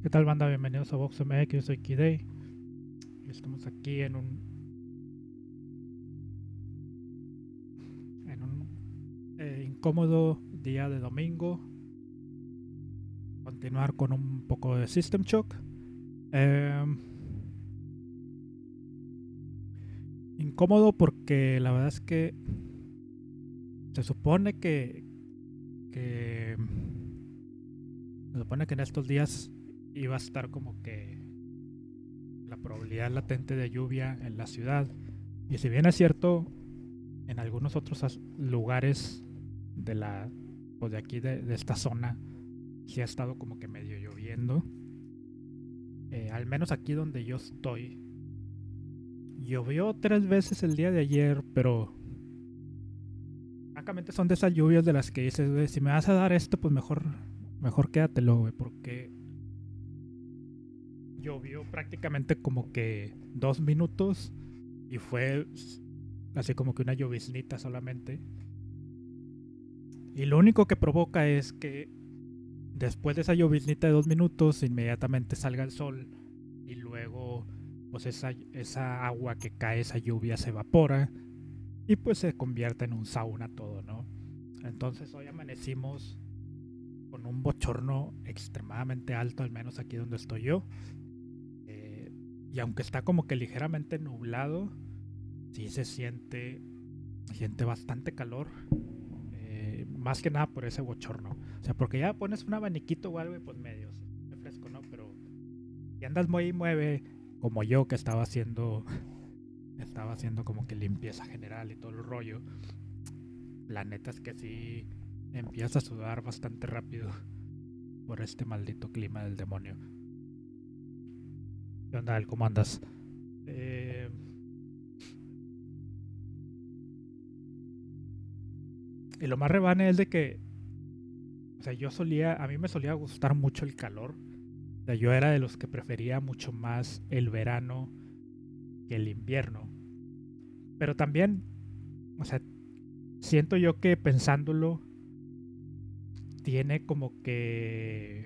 ¿Qué tal, banda? Bienvenidos a Vox MX, yo soy Kidei y estamos aquí en un incómodo día de domingo. Continuar con un poco de System Shock. Eh, Incómodo porque la verdad es que se supone que se supone que en estos días iba a estar como que la probabilidad latente de lluvia en la ciudad. Y si bien es cierto, en algunos otros lugares de la pues de aquí de esta zona sí ha estado como que medio lloviendo. Al menos aquí donde yo estoy llovió 3 veces el día de ayer, pero francamente son de esas lluvias de las que dices, güey, si me vas a dar esto, pues mejor quédatelo, güey, porque llovió prácticamente como que 2 minutos y fue así como que una lloviznita solamente. Y lo único que provoca es que después de esa lloviznita de 2 minutos, inmediatamente salga el sol y luego pues esa agua que cae, esa lluvia se evapora y pues se convierte en un sauna todo, ¿no? Entonces hoy amanecimos con un bochorno extremadamente alto, al menos aquí donde estoy yo. Eh, y aunque está como que ligeramente nublado, sí se siente bastante calor. Más que nada por ese bochorno. O sea, porque ya pones un abaniquito o algo y pues medio se fresco, ¿no? Pero si andas muy y mueve, como yo que estaba haciendo como que limpieza general y todo el rollo, la neta es que sí empiezas a sudar bastante rápido por este maldito clima del demonio. ¿Qué onda, Al? ¿Cómo andas? Eh, y lo más rebane es de que, o sea, a mí me solía gustar mucho el calor. O sea, yo era de los que prefería mucho más el verano que el invierno. Pero también, o sea, siento yo que pensándolo, tiene como que...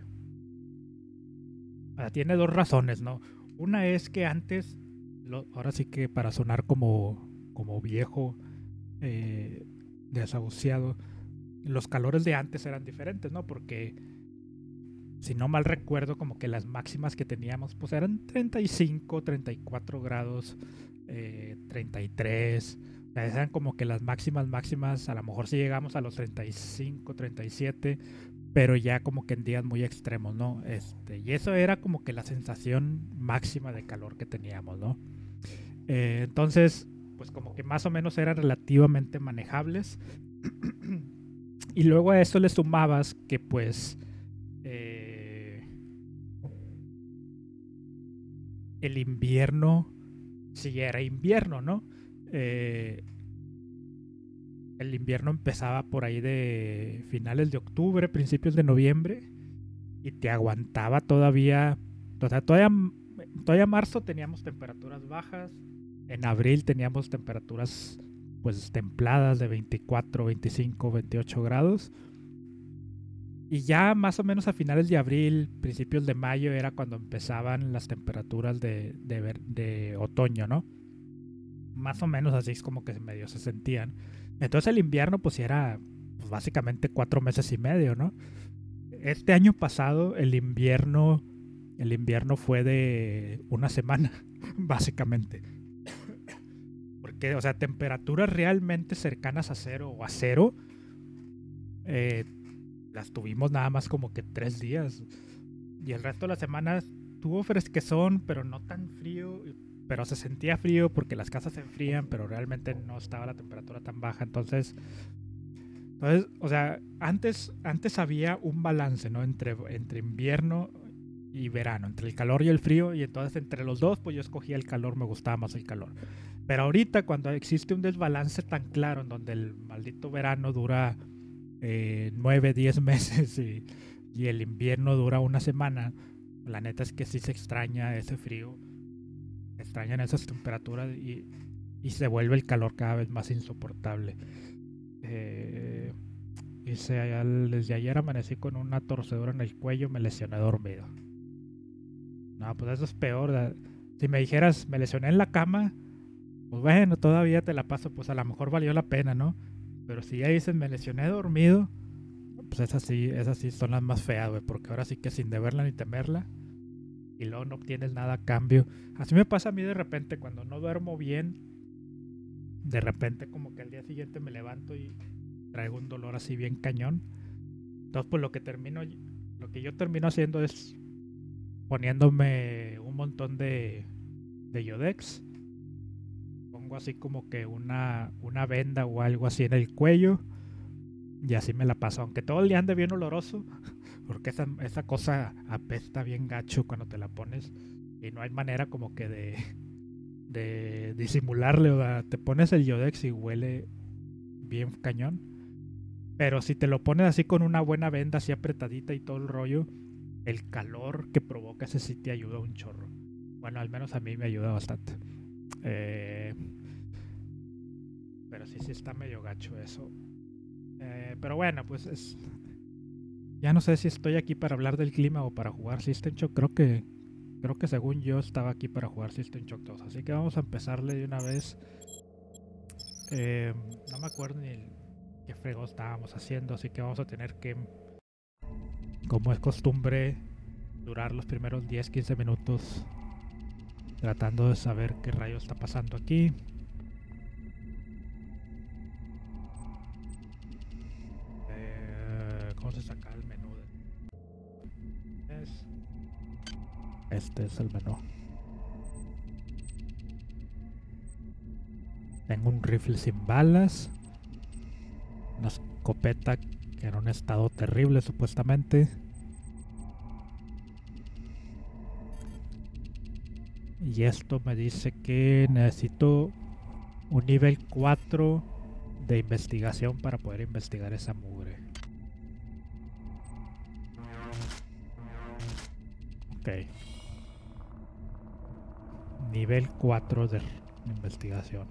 O sea, tiene dos razones, ¿no? Una es que antes, ahora sí que para sonar como viejo, eh, desahuciado, los calores de antes eran diferentes, ¿no? Porque si no mal recuerdo, como que las máximas que teníamos, pues eran 35, 34 grados, 33. O sea, eran como que las máximas. A lo mejor si llegamos a los 35, 37, pero ya como que en días muy extremos, ¿no? Y eso era como que la sensación máxima de calor que teníamos, ¿no? Entonces, pues como que más o menos eran relativamente manejables. Y luego a eso le sumabas que pues eh, el invierno sí era invierno, ¿no? Eh, el invierno empezaba por ahí de finales de octubre, principios de noviembre, y te aguantaba todavía, o sea, todavía marzo teníamos temperaturas bajas, en abril teníamos temperaturas pues templadas de 24, 25, 28 grados. Y ya más o menos a finales de abril, principios de mayo era cuando empezaban las temperaturas de otoño, ¿no? Más o menos así es como que medio se sentían. Entonces el invierno pues era pues, básicamente 4 meses y medio, ¿no? Este año pasado el invierno fue de una semana, básicamente. Porque, o sea, temperaturas realmente cercanas a cero o a cero, eh, las tuvimos nada más como que 3 días. Y el resto de la semana tuvo fresquezón, pero no tan frío. Pero se sentía frío porque las casas se enfrían, pero realmente no estaba la temperatura tan baja. Entonces, o sea, antes había un balance, ¿no? Entre invierno y verano, entre el calor y el frío. Y entonces entre los dos, pues yo escogía el calor, me gustaba más el calor. Pero ahorita, cuando existe un desbalance tan claro, en donde el maldito verano dura 9, 10 meses y el invierno dura una semana, la neta es que sí se extraña ese frío, se extrañan esas temperaturas y se vuelve el calor cada vez más insoportable. Eh, desde ayer amanecí con una torcedura en el cuello, me lesioné dormido. No, pues eso es peor. Si me dijeras, me lesioné en la cama, pues bueno, todavía te la paso, pues a lo mejor valió la pena, ¿no? Pero si ya dices, me lesioné dormido, pues esas sí son las más feas, güey, porque ahora sí que sin deberla ni temerla, y luego no obtienes nada a cambio. Así me pasa a mí de repente, cuando no duermo bien, de repente como que al día siguiente me levanto y traigo un dolor así bien cañón. Entonces, pues lo que yo termino haciendo es poniéndome un montón de Yodex. Pongo así como que una venda o algo así en el cuello y así me la paso. Aunque todo el día ande bien oloroso, porque esa cosa apesta bien gacho cuando te la pones y no hay manera como que de disimularle. O sea, te pones el Yodex y huele bien cañón. Pero si te lo pones así con una buena venda así apretadita y todo el rollo, el calor que provoca ese sí te ayuda un chorro. Bueno, al menos a mí me ayuda bastante. Eh, pero sí está medio gacho eso. Pero bueno, pues ya no sé si estoy aquí para hablar del clima o para jugar System Shock. Creo que según yo estaba aquí para jugar System Shock 2. Así que vamos a empezarle de una vez. No me acuerdo ni qué fregó estábamos haciendo, así que vamos a tener que, como es costumbre, durar los primeros 10-15 minutos tratando de saber qué rayo está pasando aquí. ¿Cómo se saca el menú? Este es el menú. Tengo un rifle sin balas, una escopeta que en un estado terrible supuestamente. Y esto me dice que necesito un nivel 4 de investigación para poder investigar esa mugre. Ok. Nivel 4 de investigación.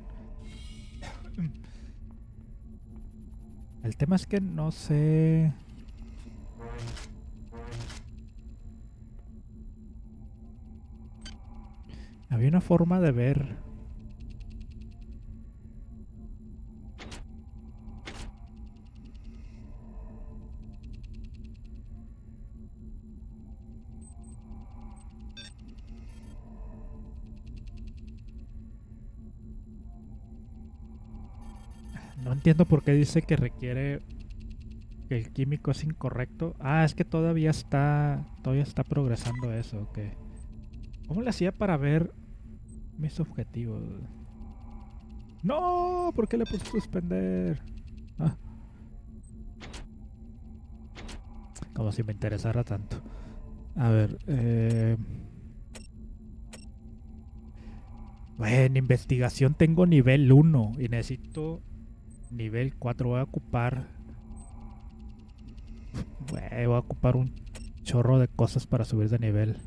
El tema es que no sé. Había una forma de ver. No entiendo por qué dice que requiere que el químico es incorrecto. Ah, es que todavía está progresando eso, ok. ¿Cómo le hacía para ver mis objetivos? No, ¿por qué le puse suspender? Ah, como si me interesara tanto. A ver, en investigación tengo nivel 1 y necesito nivel 4. Voy a ocupar un chorro de cosas para subir de nivel.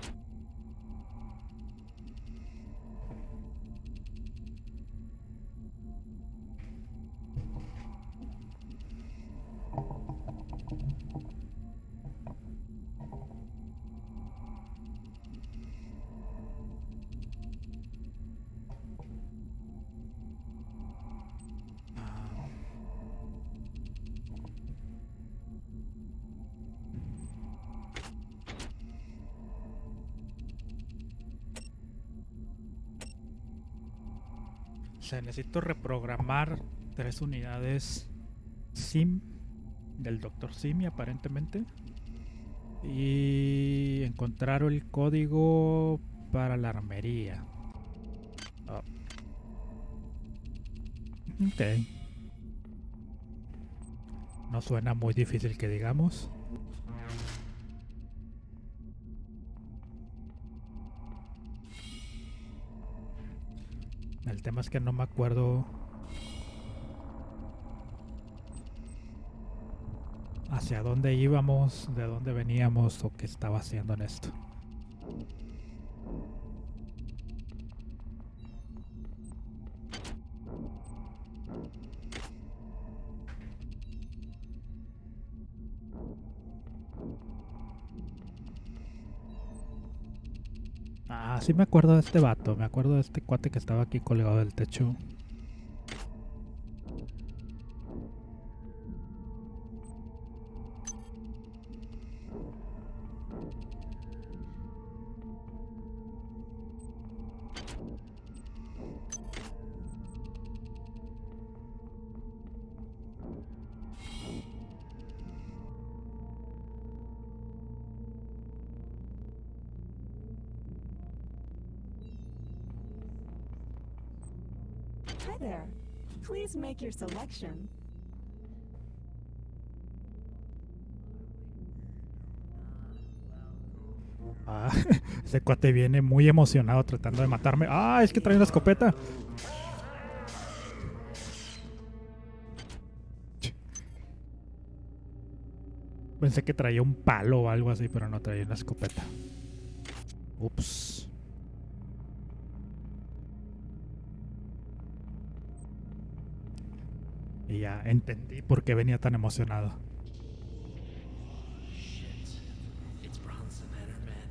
O sea, necesito reprogramar 3 unidades SIM del Dr. Simi aparentemente. Y encontrar el código para la armería. Oh. Ok. No suena muy difícil que digamos. El tema es que no me acuerdo hacia dónde íbamos, de dónde veníamos o qué estaba haciendo en esto. Ah, sí me acuerdo de este vato. Me acuerdo de este cuate que estaba aquí colgado del techo. Hi there. Please make your selection. Ah, ese cuate viene muy emocionado tratando de matarme. Ah, es que trae una escopeta. Pensé que traía un palo o algo así, pero no traía una escopeta. Ups. Y ya entendí por qué venía tan emocionado. Shit. It's Bronson Enterman.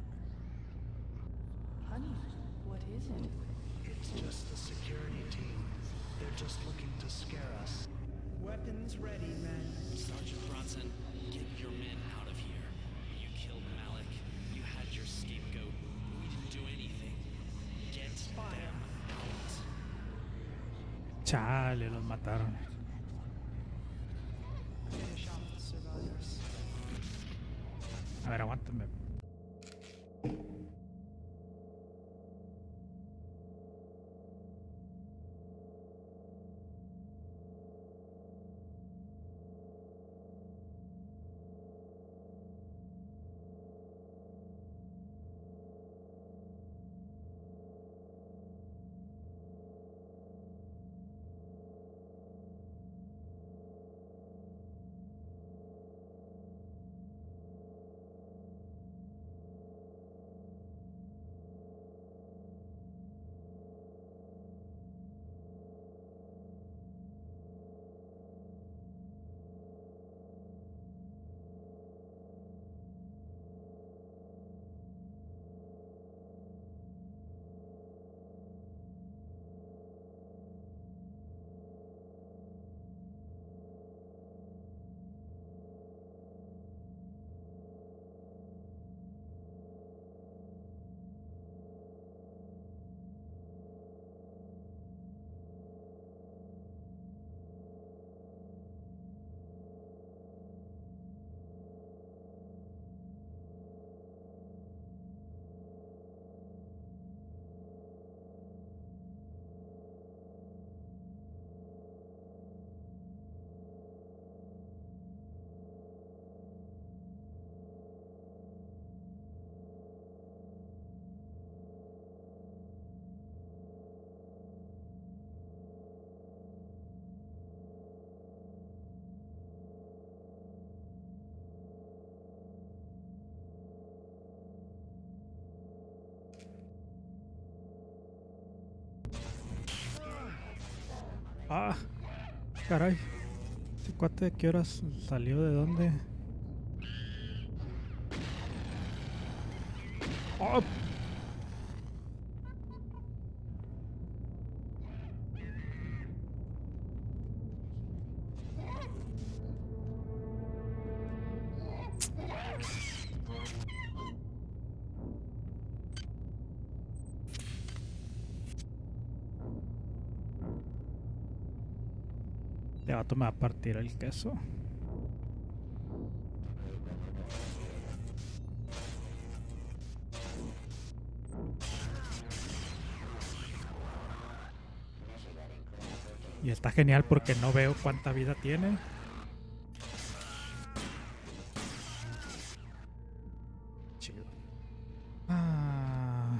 Honey, what is it? It's just the security team. They're just looking to scare us. Weapons ready, men. Sergeant Bronson, get your men out of here. You killed Malik. You had your scapegoat. We didn't do anything. Get them out. Chale, los mataron. Finish off the survivors. A ver, aguántame. Ah, caray. ¿Este cuate de qué horas salió? ¿De dónde? Oh. Este vato me va a partir el queso. Y está genial porque no veo cuánta vida tiene. Chido. Ah.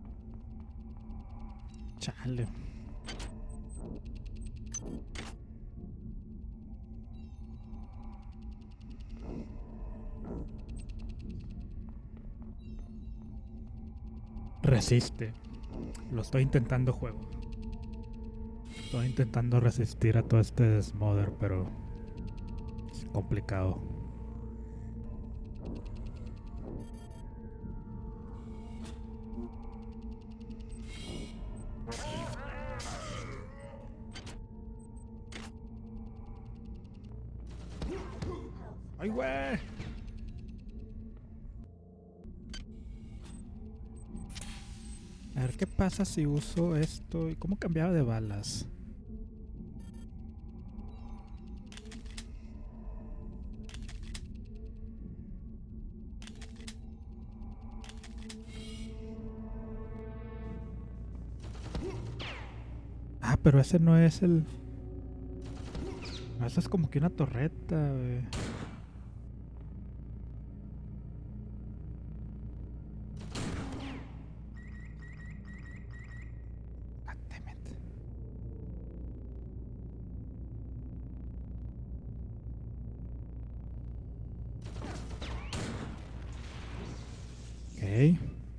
Chale. resiste. Lo estoy intentando, juego. Estoy intentando resistir a todo este desmother, pero es complicado. ¡Ay, güey! A ver qué pasa si uso esto. ¿Y cómo cambiaba de balas? Ah, pero ese no es el... No, eso es como que una torreta, güey. Ok.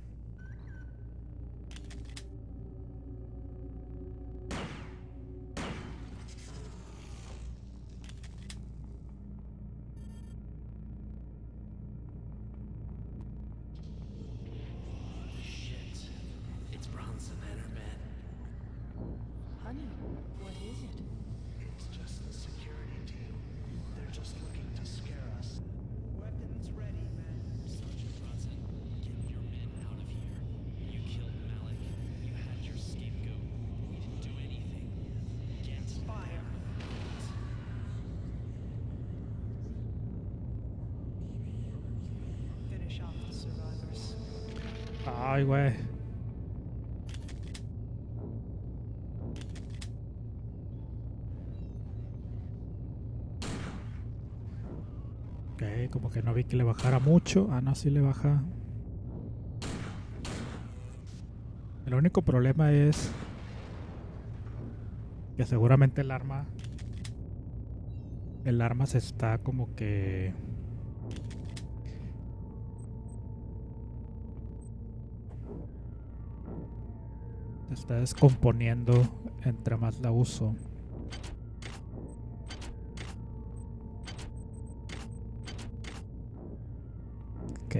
Shit. It's Bronson and her men. Honey, what is it? It's just the security team. They're just looking to scare us. Weapons ready, men. Sergeant Bronson, get your men out of here. You killed Malik. You had your scapegoat. We didn't do anything. Get Fire. Finish off the survivors. Ay, güey. Ok, como que no vi que le bajara mucho. Ah, no, sí le baja. El único problema es que seguramente el arma se está como que se está descomponiendo entre más la uso. Ok.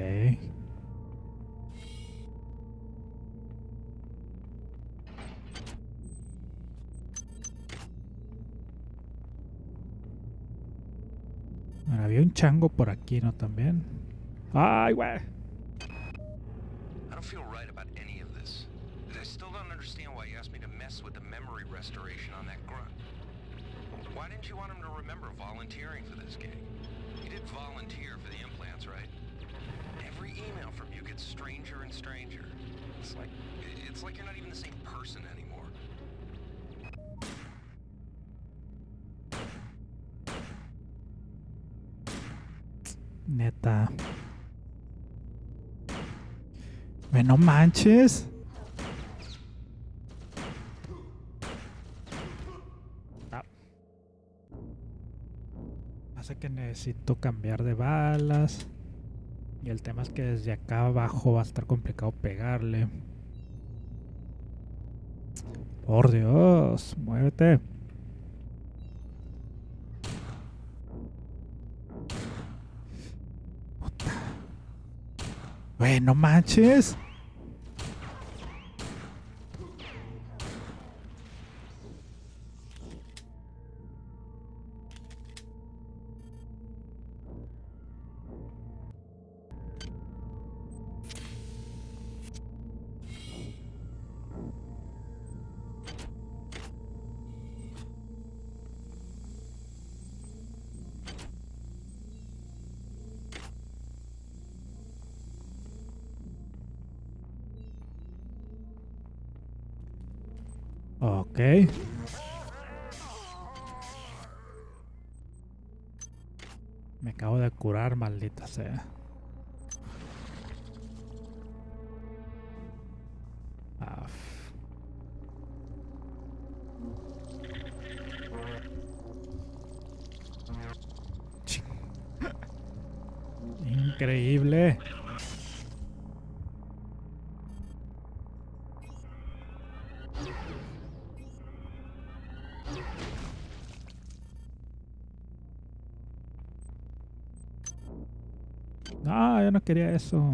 Bueno, había un chango por aquí, ¿no? También. ¡Ay, güey! I don't feel right about any of this. I still don't understand why you asked me to mess with the memory restoration on that grunt. Why didn't you want him to remember volunteering for this gig? You did volunteer for the implants, right? Every email from you gets stranger and stranger. It's like you're not even the same person anymore. Neta. Ve, no manches. Ah. Pasa que necesito cambiar de balas. Y el tema es que desde acá abajo va a estar complicado pegarle. Por Dios, muévete. Puta. Güey, no manches. Ok. Me acabo de curar, maldita sea. Ah, ching. Increíble. No, yo no quería eso.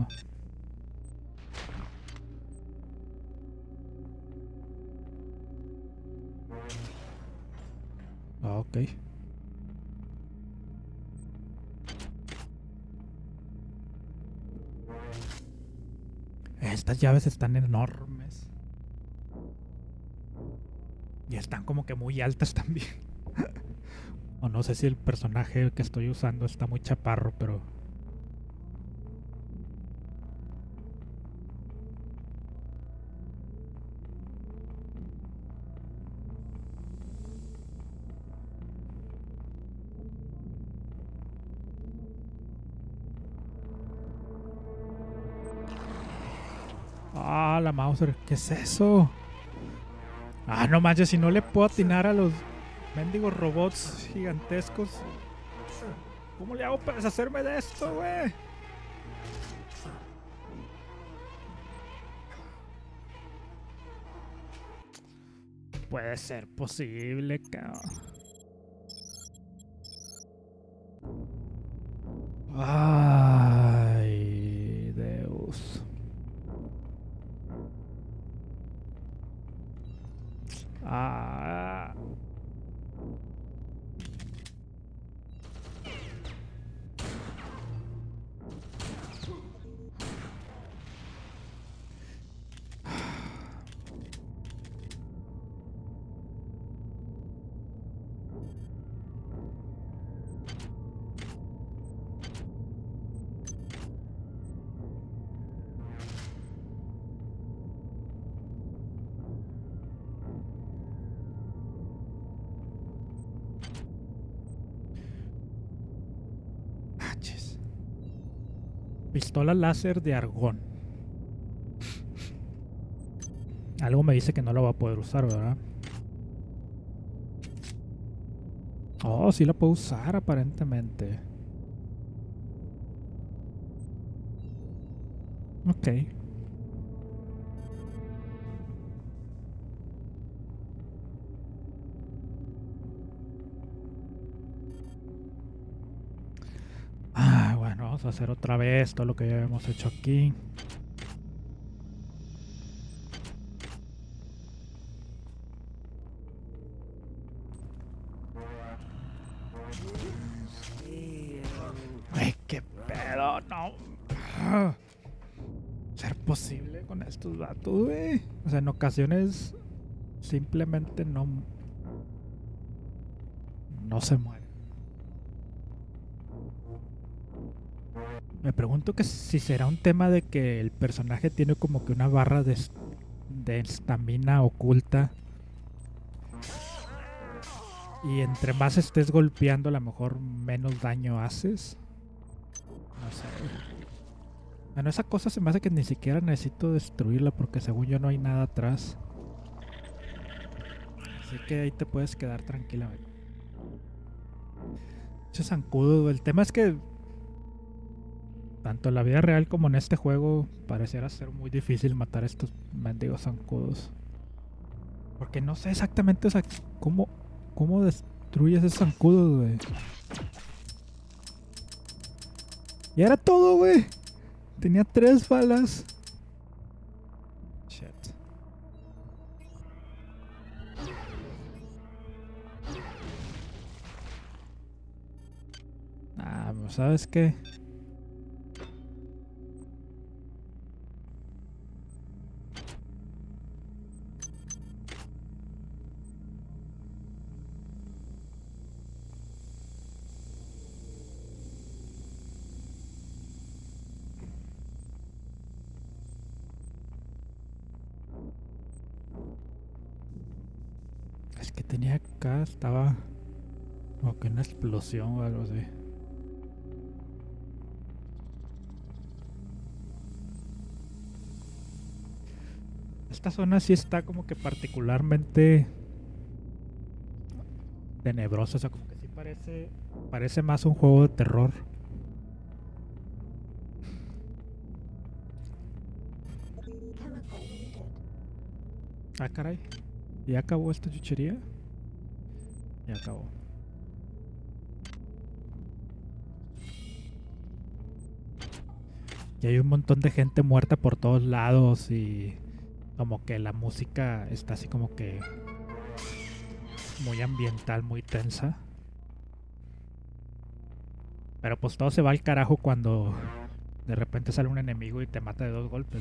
Ah, ok. Estas llaves están enormes. Y están como que muy altas también. O no sé si el personaje que estoy usando está muy chaparro, pero... Ah, la Mauser, ¿qué es eso? Ah, no manches, si no le puedo atinar a los mendigos robots gigantescos. ¿Cómo le hago para deshacerme de esto, güey? Puede ser posible, cabrón. Ay, Deus. Ah. Manches. Pistola láser de argón. Algo me dice que no lo va a poder usar, ¿verdad? Oh, sí la puedo usar aparentemente. Ok. Ah, bueno, vamos a hacer otra vez todo lo que ya habíamos hecho aquí. Ay, qué pedo, no. Ser posible con estos vatos, güey. O sea, en ocasiones simplemente no se mueren. Me pregunto que si será un tema de que el personaje tiene como que una barra de estamina oculta. Y entre más estés golpeando, a lo mejor menos daño haces. No sé. Bueno, esa cosa se me hace que ni siquiera necesito destruirla porque según yo no hay nada atrás. Así que ahí te puedes quedar tranquilamente. Ese zancudo, el tema es que tanto en la vida real como en este juego pareciera ser muy difícil matar a estos mendigos zancudos. Porque no sé exactamente, o sea, cómo destruyes esos zancudos, güey. Y era todo, güey. Tenía 3 balas. Shit. Ah, ¿sabes qué? Es que tenía acá, estaba como que una explosión o algo así. Esta zona sí está como que particularmente tenebrosa, o sea, como que sí parece más un juego de terror. Ah, caray. ¿Ya acabó esta chuchería? Ya acabó. Y hay un montón de gente muerta por todos lados y como que la música está así como que muy ambiental, muy tensa. Pero pues todo se va al carajo cuando de repente sale un enemigo y te mata de 2 golpes.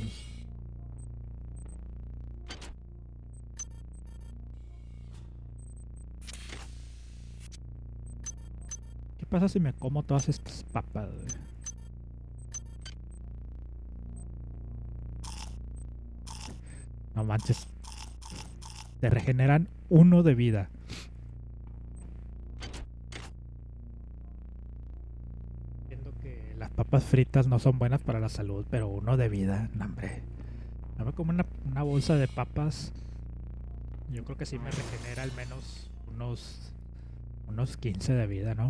¿Qué pasa si me como todas estas papas, güey? No manches. Te regeneran 1 de vida. Entiendo que las papas fritas no son buenas para la salud, pero 1 de vida, no, hombre. No me como una bolsa de papas. Yo creo que sí me regenera al menos unos 15 de vida, ¿no?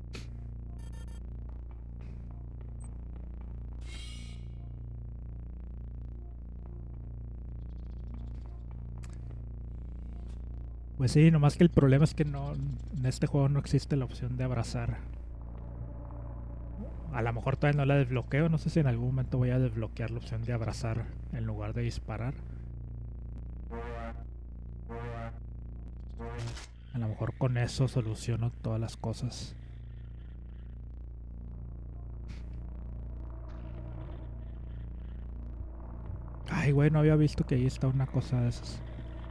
Pues sí, nomás que el problema es que no, en este juego no existe la opción de abrazar. A lo mejor todavía no la desbloqueo, no sé si en algún momento voy a desbloquear la opción de abrazar en lugar de disparar. A lo mejor con eso soluciono todas las cosas. Ay, güey, no había visto que ahí está una cosa de esas.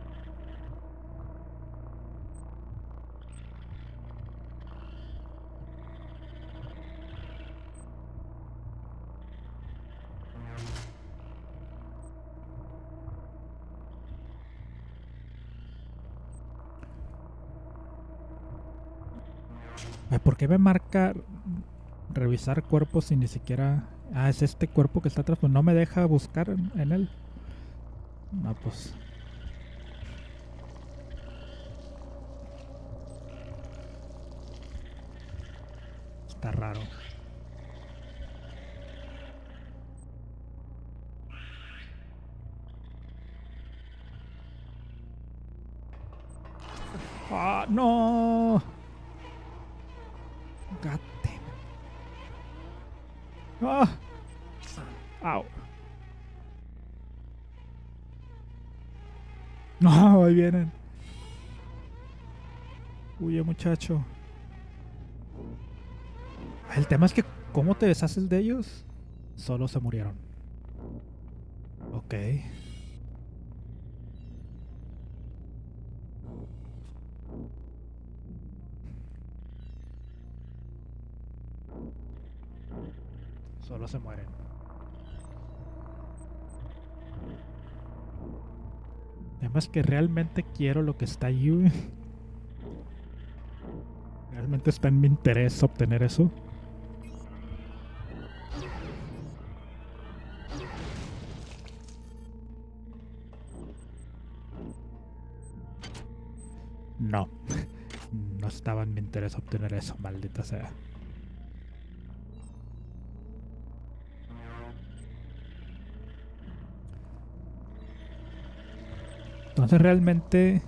Ay, ¿por qué me marca revisar cuerpos si ni siquiera... Ah, es este cuerpo que está atrás, pues no me deja buscar en él. No, pues... Está raro. ¡Ah, no! God damn it. ¡Ah! ¡Au! No, ahí vienen. Huye, muchacho. El tema es que, ¿cómo te deshaces de ellos? Solo se murieron. Ok. Solo se mueren. Además que realmente quiero lo que está ahí, güey. Realmente está en mi interés obtener eso. No. No estaba en mi interés obtener eso, maldita sea. Entonces realmente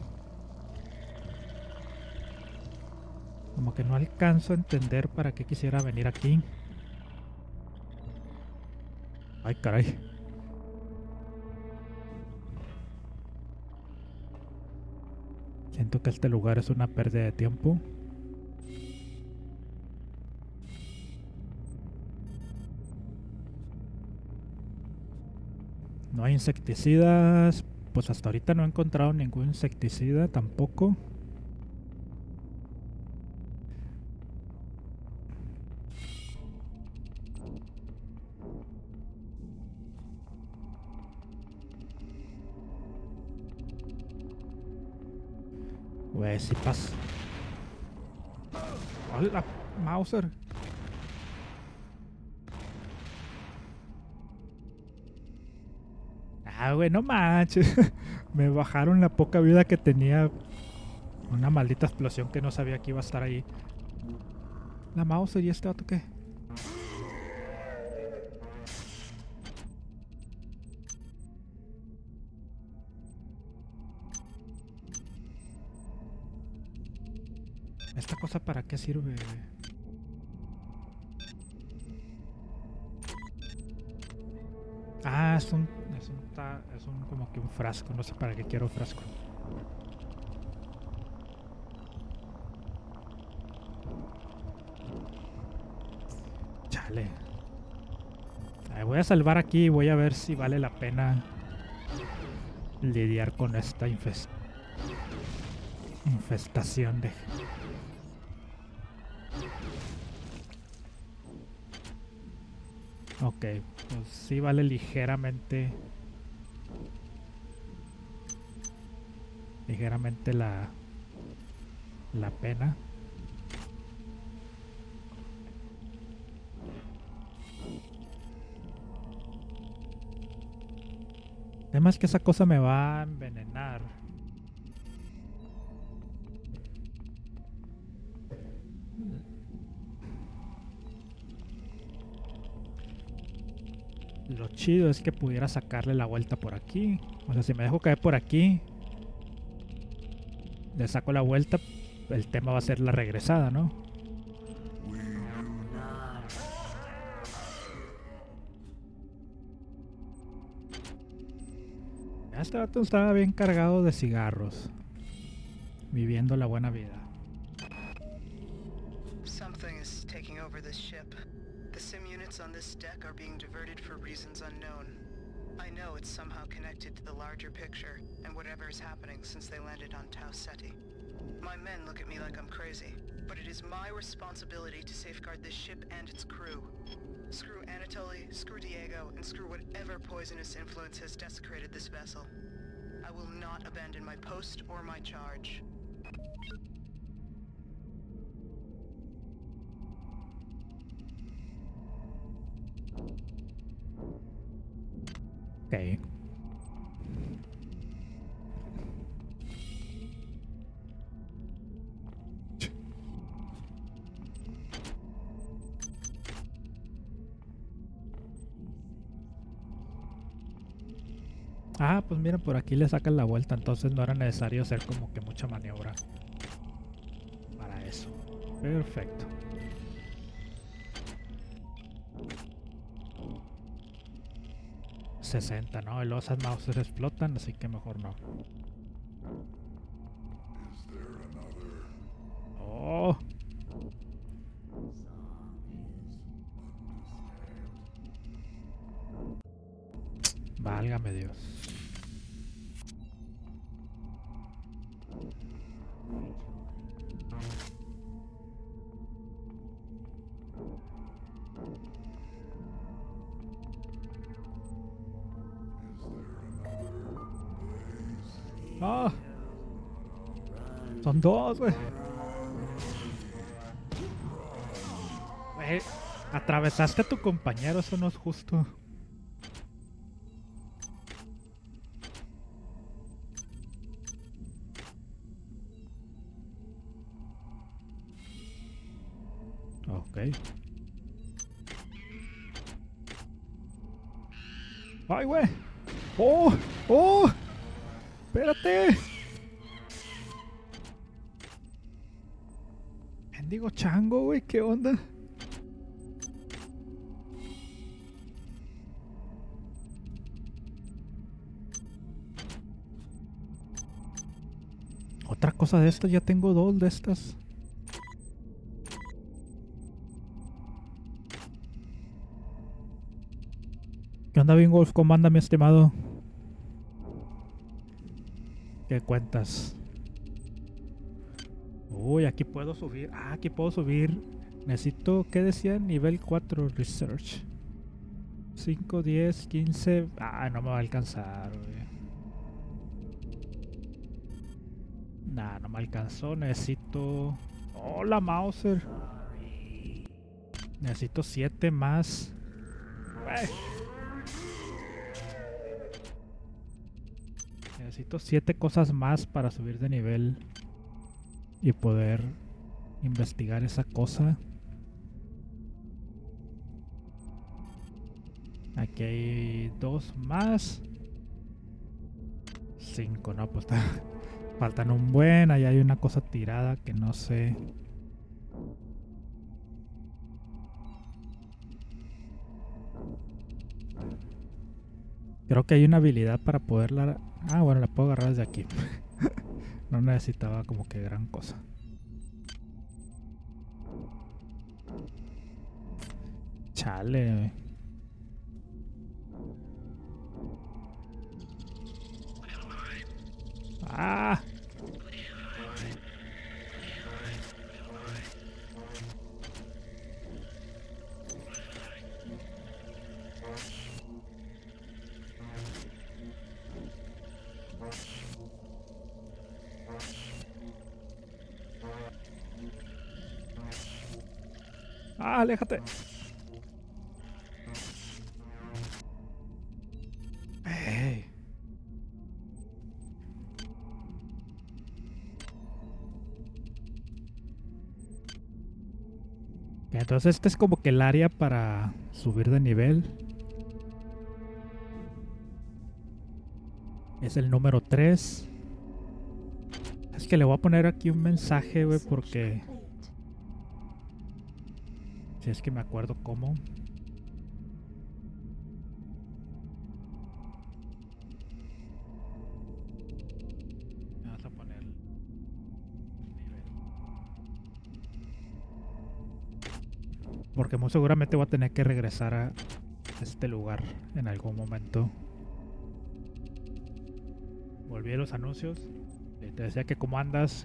como que no alcanzo a entender para qué quisiera venir aquí. Ay, caray. Siento que este lugar es una pérdida de tiempo. No hay insecticidas. Pues hasta ahorita no he encontrado ningún insecticida tampoco. Pues si pasa. ¡Hola, Mauser! Ah, güey, no manches. Me bajaron la poca vida que tenía. Una maldita explosión que no sabía que iba a estar ahí. La Mauser, ¿y este vato qué? ¿Esta cosa para qué sirve? Ah, es un como que un frasco. No sé para qué quiero frasco. Chale. Voy a salvar aquí y voy a ver si vale la pena lidiar con esta infestación de... Ok, pues sí vale ligeramente la pena. Además que esa cosa me va a envenenar. Lo chido es que pudiera sacarle la vuelta por aquí. O sea, si me dejo caer por aquí, le saco la vuelta, el tema va a ser la regresada, ¿no? Este vato estaba bien cargado de cigarros, viviendo la buena vida. Something is taking over this ship. The sim units on this deck are being diverted for reasons unknown. I know it's somehow connected to the larger picture and whatever is happening since they landed on Tau Ceti. My men look at me like I'm crazy, but it is my responsibility to safeguard this ship and its crew. Screw Anatoly, screw Diego, and screw whatever poisonous influence has desecrated this vessel. I will not abandon my post or my charge. Ok. Ah, pues miren, por aquí le sacan la vuelta, entonces no era necesario hacer como que mucha maniobra para eso. Perfecto. $60, ¿no? Y luego esas mouses explotan, así que mejor no. Oh. Válgame Dios. ¡Ah! Son dos, güey. Güey, atravesaste a tu compañero, eso no es justo. Ok. ¡Ay, güey! ¡Oh! ¡Oh! ¡Espérate! Mendigo chango, güey, ¿qué onda? Otra cosa de estas, ya tengo dos de estas. ¿Qué onda, Bingolf? ¿Cómo anda, mi estimado? ¿Qué cuentas? Uy, aquí puedo subir. Ah, aquí puedo subir. Necesito, ¿qué decía? Nivel 4 Research. 5, 10, 15. Ah, no me va a alcanzar, güey. Nah, no me alcanzó. Necesito... Hola, Mauser. Necesito 7 más. Necesito 7 cosas más para subir de nivel y poder investigar esa cosa. Aquí hay 2 más. 5, no, pues Faltan un buen. Ahí hay una cosa tirada que no sé. Creo que hay una habilidad para poderla... Ah, bueno, la puedo agarrar desde aquí. No necesitaba como que gran cosa. Chale. Ah. Ah, aléjate. Ey. Entonces este es como que el área para subir de nivel. Es el número 3. Es que le voy a poner aquí un mensaje, güey, porque... Si es que me acuerdo cómo. Vamos a poner nivel. Porque muy seguramente voy a tener que regresar a este lugar en algún momento. Volví a los anuncios. Y te decía que cómo andas.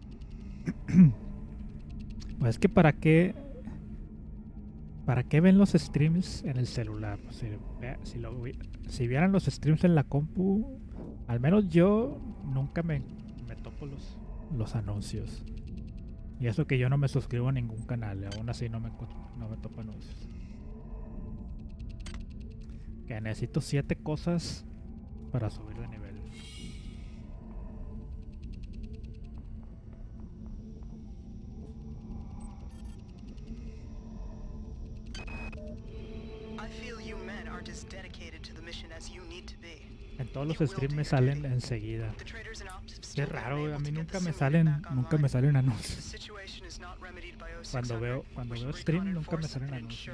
Pues es que para qué... ¿Para qué ven los streams en el celular? Pues si vieran los streams en la compu, al menos yo nunca me topo los anuncios. Y eso que yo no me suscribo a ningún canal, aún así no me topo anuncios. Que necesito 7 cosas para subir de nivel. En todos los streams me salen enseguida. Qué raro, güey. A mí nunca me salen anuncios. Cuando veo stream nunca me salen anuncios.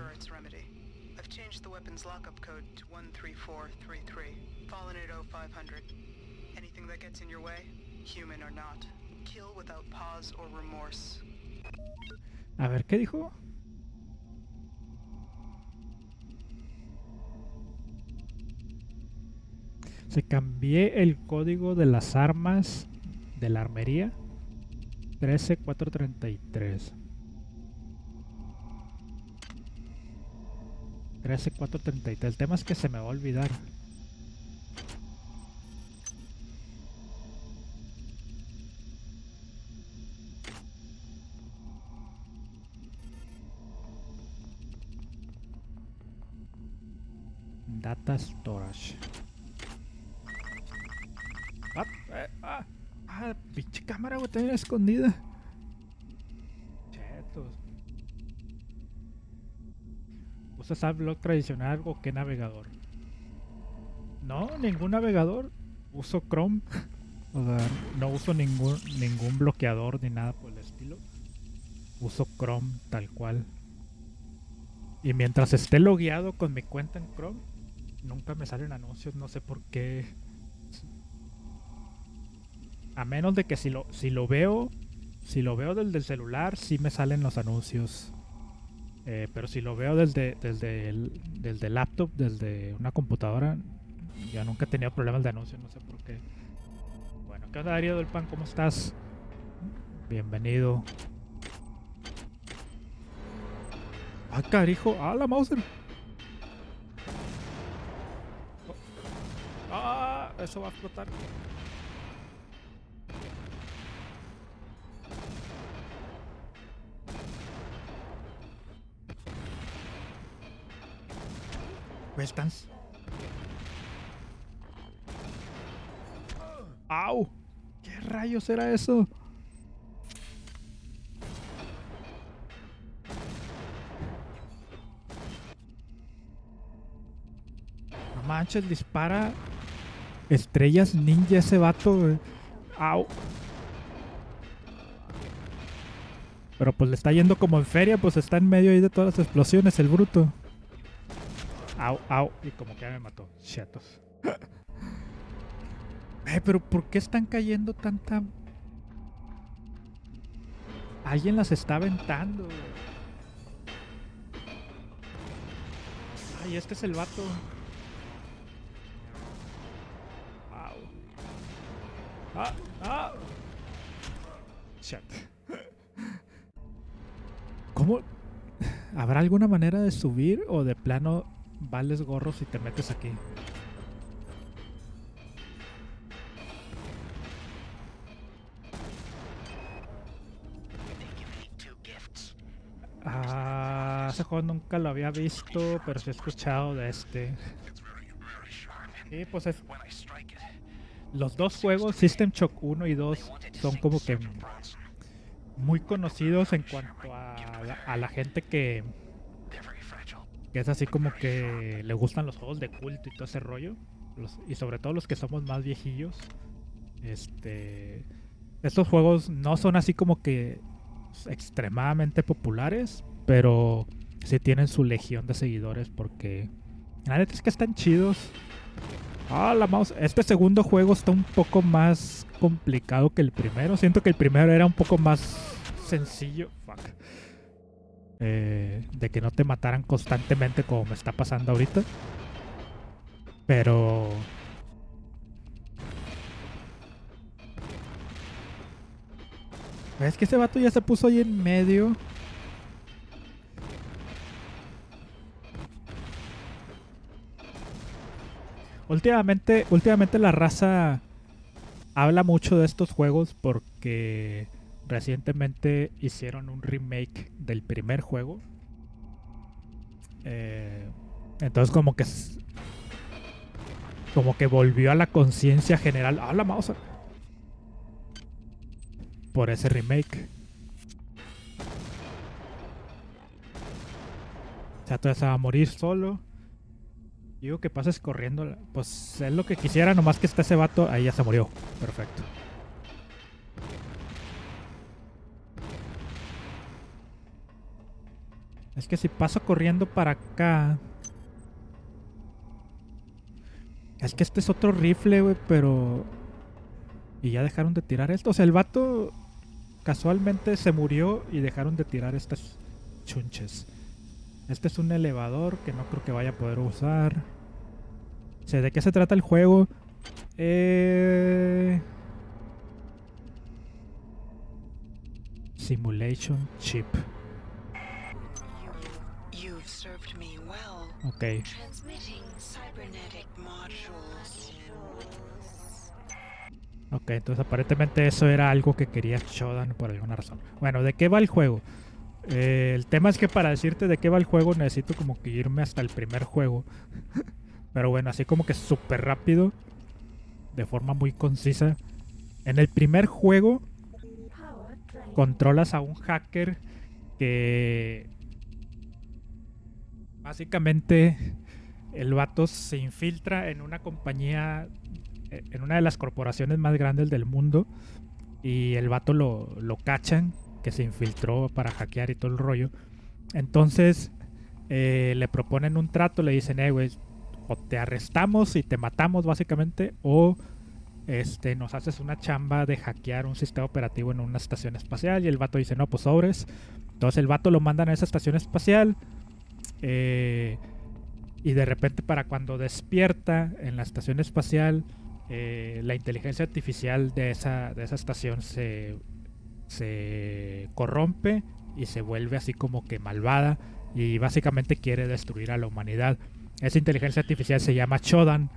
A ver, ¿qué dijo? Se cambié el código de las armas de la armería. 13433. 13433. El tema es que se me va a olvidar. Data storage. Pinche cámara, güey, está escondida. Chetos. ¿Usas AdBlock tradicional o qué navegador? No, ningún navegador. Uso Chrome. O sea, no uso ningún bloqueador ni nada por el estilo. Uso Chrome tal cual. Y mientras esté logueado con mi cuenta en Chrome, nunca me salen anuncios, no sé por qué. A menos de que si lo veo desde el celular, sí me salen los anuncios. Pero si lo veo desde el laptop, desde una computadora, ya nunca he tenido problemas de anuncios, no sé por qué. Bueno, ¿qué onda, Darío del Pan? ¿Cómo estás? Bienvenido. ¡Ah, carijo! ¡Ah, la Mauser! ¡Ah! Eso va a explotar. Estás. ¡Au! ¿Qué rayos era eso? No manches, dispara estrellas ninja ese vato, güey. Au. Pero pues le está yendo como en feria, pues está en medio ahí de todas las explosiones, el bruto. Au, au. Y como que ya me mató. Chetos. Pero ¿por qué están cayendo tanta...? Alguien las está aventando. Ay, este es el vato. Au. Ah, ah. Shit. ¿Cómo? ¿Habrá alguna manera de subir o de plano vales gorro si te metes aquí? Ese juego nunca lo había visto, pero sí he escuchado de este. Sí, pues es... Los dos juegos, System Shock 1 y 2, son como que muy conocidos en cuanto a la gente que es así como que le gustan los juegos de culto y todo ese rollo. Y sobre todo los que somos más viejillos. Estos juegos no son así como que extremadamente populares, pero sí tienen su legión de seguidores porque la neta es que están chidos. La mouse. Este segundo juego está un poco más complicado que el primero. Siento que el primero era un poco más sencillo. Fuck. De que no te mataran constantemente como me está pasando ahorita. Pero... es que ese vato ya se puso ahí en medio. Últimamente la raza habla mucho de estos juegos porque recientemente hicieron un remake del primer juego. Entonces como que volvió a la conciencia general. La mouse. Por ese remake. O sea, entonces se va a morir solo. Digo que pases corriendo. Pues es lo que quisiera, nomás que está ese vato. Ahí ya se murió. Perfecto. Es que si paso corriendo para acá... Es que este es otro rifle, güey, pero... Y ya dejaron de tirar esto. O sea, el vato casualmente se murió y dejaron de tirar estas chunches. Este es un elevador que no creo que vaya a poder usar. O sea, ¿de qué se trata el juego? Simulation Chip. You've served me well. Ok. Transmitting cybernetic modules. Ok, entonces aparentemente eso era algo que quería Shodan por alguna razón. Bueno, ¿de qué va el juego? El tema es que para decirte de qué va el juego necesito como que irme hasta el primer juego. Pero bueno, así como que súper rápido, de forma muy concisa. En el primer juego controlas a un hacker que básicamente el vato se infiltra en una compañía, en una de las corporaciones más grandes del mundo, y el vato lo cachan que se infiltró para hackear y todo el rollo. Entonces le proponen un trato, le dicen, güey, o te arrestamos y te matamos básicamente, o nos haces una chamba de hackear un sistema operativo en una estación espacial. Y el vato dice, no, pues sobres. Entonces el vato lo mandan a esa estación espacial, y de repente, para cuando despierta en la estación espacial, la inteligencia artificial de esa estación se corrompe y se vuelve así como que malvada, y básicamente quiere destruir a la humanidad. Esa inteligencia artificial se llama Shodan.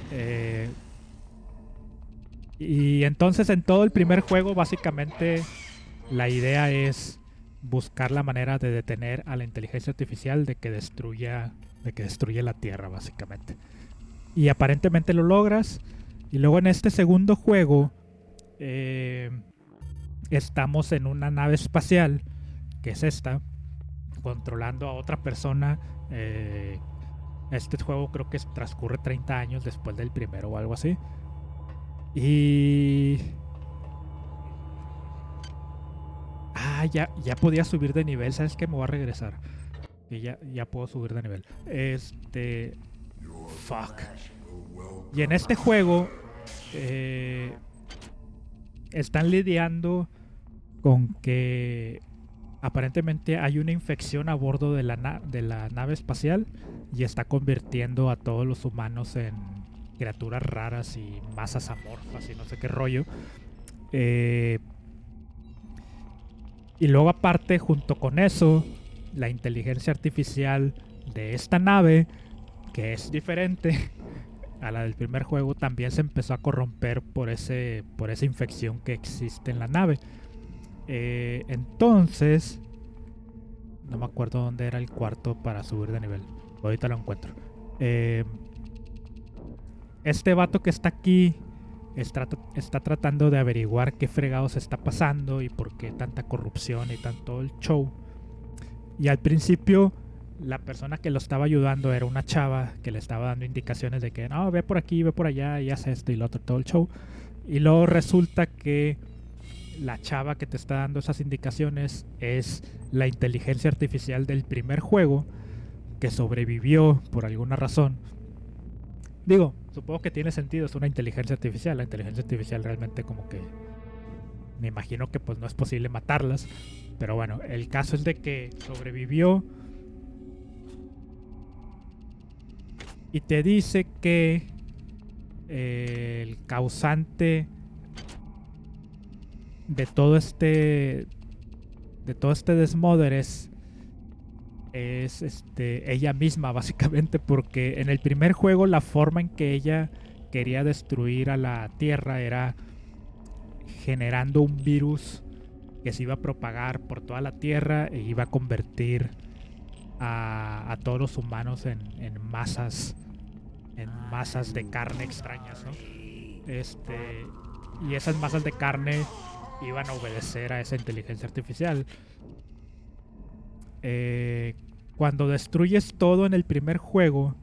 Y entonces en todo el primer juego básicamente la idea es buscar la manera de detener a la inteligencia artificial de que destruya la Tierra, básicamente. Y aparentemente lo logras. Y luego en este segundo juego estamos en una nave espacial, que es esta, controlando a otra persona. Este juego creo que transcurre 30 años después del primero o algo así. Y Ah, ya podía subir de nivel. ¿Sabes qué? Me voy a regresar. Y ya puedo subir de nivel. Fuck. Y en este juego están lidiando con que aparentemente hay una infección a bordo de la nave espacial y está convirtiendo a todos los humanos en criaturas raras y masas amorfas y no sé qué rollo. Y luego aparte, junto con eso, la inteligencia artificial de esta nave, que es diferente a la del primer juego, también se empezó a corromper por esa infección que existe en la nave. Entonces, no me acuerdo dónde era el cuarto para subir de nivel. Ahorita lo encuentro. Este vato que está aquí está tratando de averiguar qué fregados está pasando y por qué tanta corrupción y tanto el show. Y al principio la persona que lo estaba ayudando era una chava que le estaba dando indicaciones de que no, ve por aquí, ve por allá y haz esto y lo otro, todo el show. Y luego resulta que la chava que te está dando esas indicaciones es la inteligencia artificial del primer juego que sobrevivió por alguna razón. Digo, supongo que tiene sentido, es una inteligencia artificial. La inteligencia artificial realmente como que me imagino que pues no es posible matarlas. Pero bueno, el caso es de que sobrevivió. Y te dice que el causante de todo este desmoder es ella misma, básicamente, porque en el primer juego la forma en que ella quería destruir a la Tierra era generando un virus que se iba a propagar por toda la Tierra e iba a convertir a todos los humanos en masas de carne extrañas, ¿no? Y esas masas de carne iban a obedecer a esa inteligencia artificial. Cuando destruyes todo en el primer juego,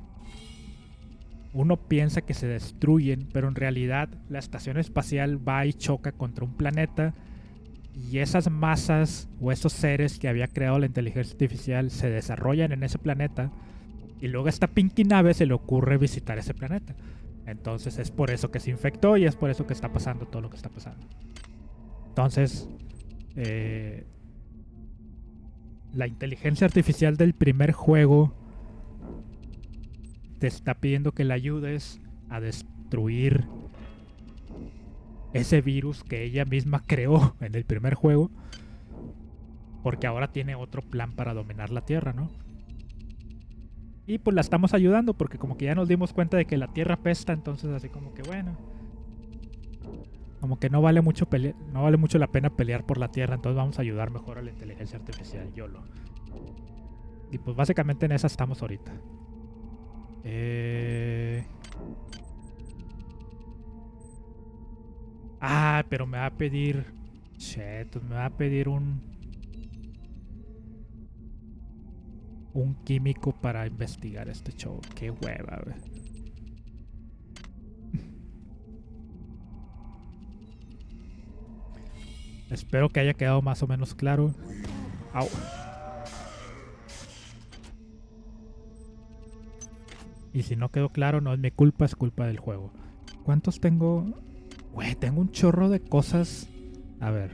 uno piensa que se destruyen, pero en realidad la estación espacial va y choca contra un planeta y esas masas o esos seres que había creado la inteligencia artificial se desarrollan en ese planeta y luego a esta Pinky nave se le ocurre visitar ese planeta. Entonces es por eso que se infectó y es por eso que está pasando todo lo que está pasando. Entonces la inteligencia artificial del primer juego te está pidiendo que le ayudes a destruir ese virus que ella misma creó en el primer juego, porque ahora tiene otro plan para dominar la Tierra, ¿no? Y pues la estamos ayudando porque como que ya nos dimos cuenta de que la Tierra apesta, entonces así como que bueno, como que no vale mucho la pena pelear por la Tierra, entonces vamos a ayudar mejor a la inteligencia artificial, YOLO. Y pues básicamente en esa estamos ahorita. Pero me va a pedir... me va a pedir un químico para investigar este show. Qué hueva, güey. Espero que haya quedado más o menos claro. Au. Y si no quedó claro, no es mi culpa, es culpa del juego. ¿Cuántos tengo? Güey, tengo un chorro de cosas. A ver.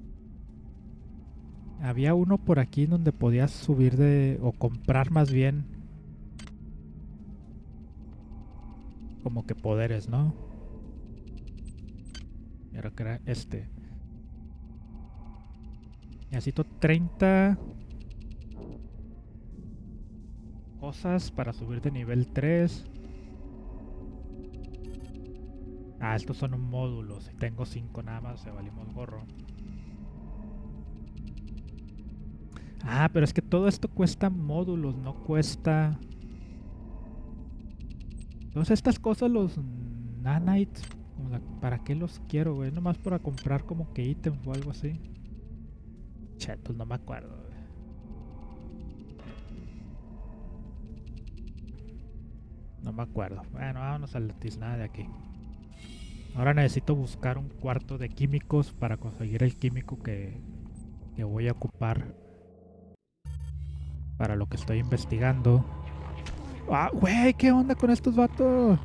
Había uno por aquí donde podías subir o comprar más bien. Como que poderes, ¿no? Y ahora que era este. Necesito 30 cosas para subir de nivel 3. Estos son módulos. Si tengo 5 nada más, se valimos gorro. Pero es que todo esto cuesta módulos, no cuesta... Todas estas cosas, los nanites, ¿para qué los quiero, güey? Nomás para comprar como que ítems o algo así. Chetos, no me acuerdo, güey. No me acuerdo. Bueno, vámonos a la tiznada de aquí. Ahora necesito buscar un cuarto de químicos para conseguir el químico que que voy a ocupar para lo que estoy investigando. ¡Ah, güey! ¿Qué onda con estos vatos?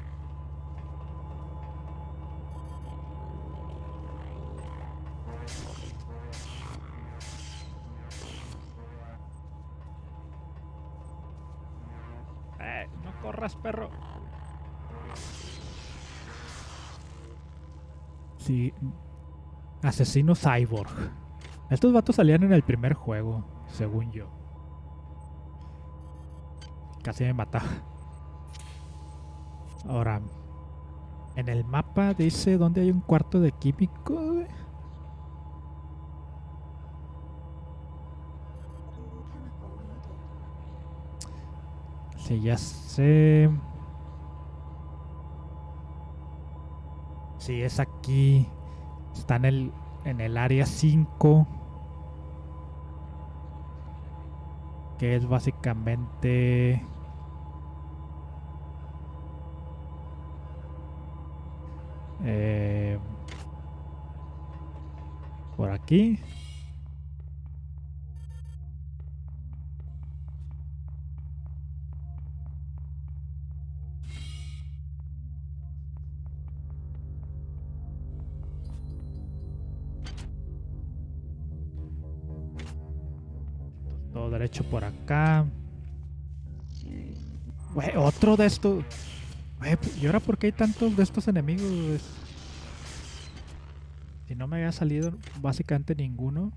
No corras, perro. Sí. Asesino Cyborg. Estos vatos salían en el primer juego, según yo. Casi me mataba. Ahora, en el mapa dice dónde hay un cuarto de químico, güey. Sí, ya sé. Sí, es aquí. Está en el área 5. Que es básicamente... por aquí. Todo derecho por acá. Güey, otro de estos. Güey, ¿y ahora por qué hay tantos de estos enemigos? Güey? Si no me había salido básicamente ninguno.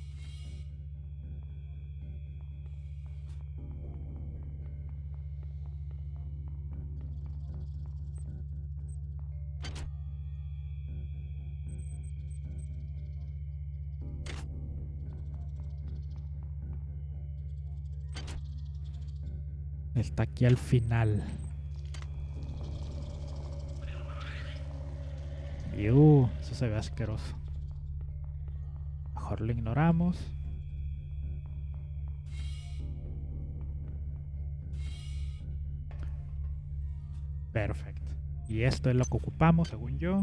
Está aquí al final. Eso se ve asqueroso. Mejor lo ignoramos. Perfecto. Y esto es lo que ocupamos, según yo.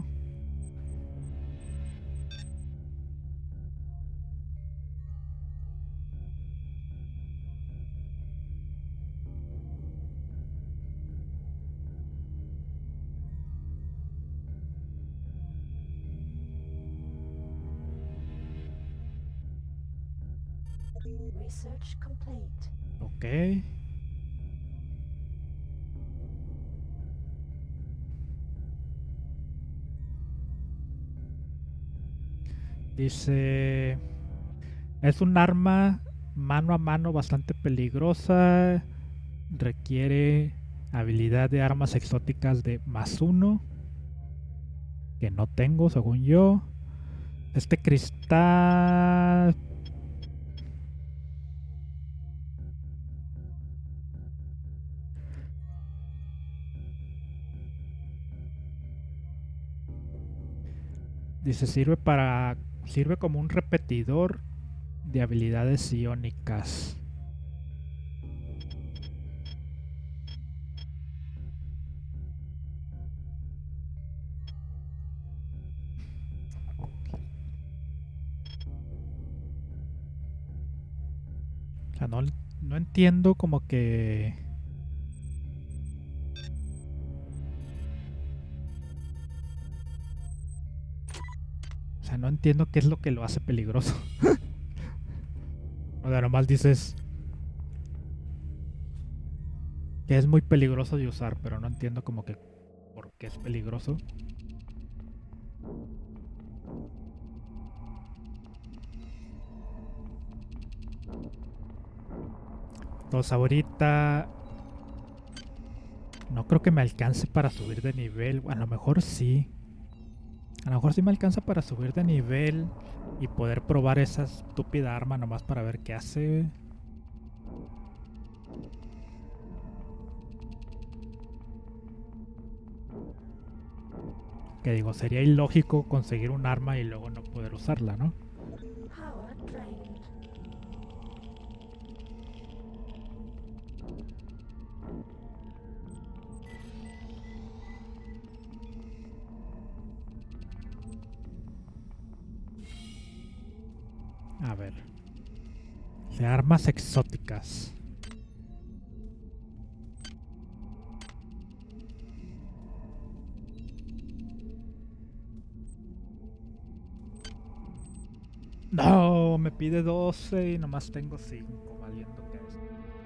Research complete. Ok. Dice... Es un arma mano a mano bastante peligrosa. Requiere habilidad de armas exóticas de +1. Que no tengo, según yo. Este cristal... Dice, sirve como un repetidor de habilidades psiónicas. O sea, no entiendo como que... O sea, no entiendo qué es lo que lo hace peligroso. O sea, nomás dices que es muy peligroso de usar, pero no entiendo como que por qué es peligroso. Entonces ahorita no creo que me alcance para subir de nivel. A lo mejor sí. A lo mejor sí me alcanza para subir de nivel y poder probar esa estúpida arma nomás para ver qué hace. Que digo, sería ilógico conseguir un arma y luego no poder usarla, ¿no? Power drained. A ver. De armas exóticas. No, me pide 12 y nomás tengo 5, valiendo que es.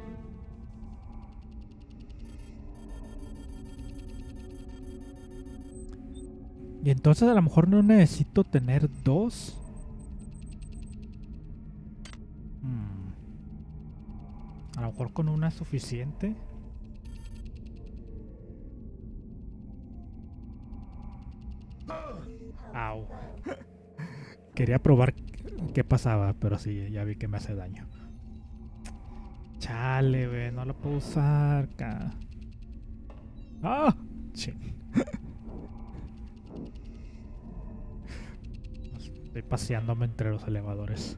Y entonces a lo mejor no necesito tener 2. A lo mejor con una es suficiente. Au. Quería probar qué pasaba, pero sí, ya vi que me hace daño. Chale, güey, no lo puedo usar. ¡Ah! Chin. Estoy paseándome entre los elevadores.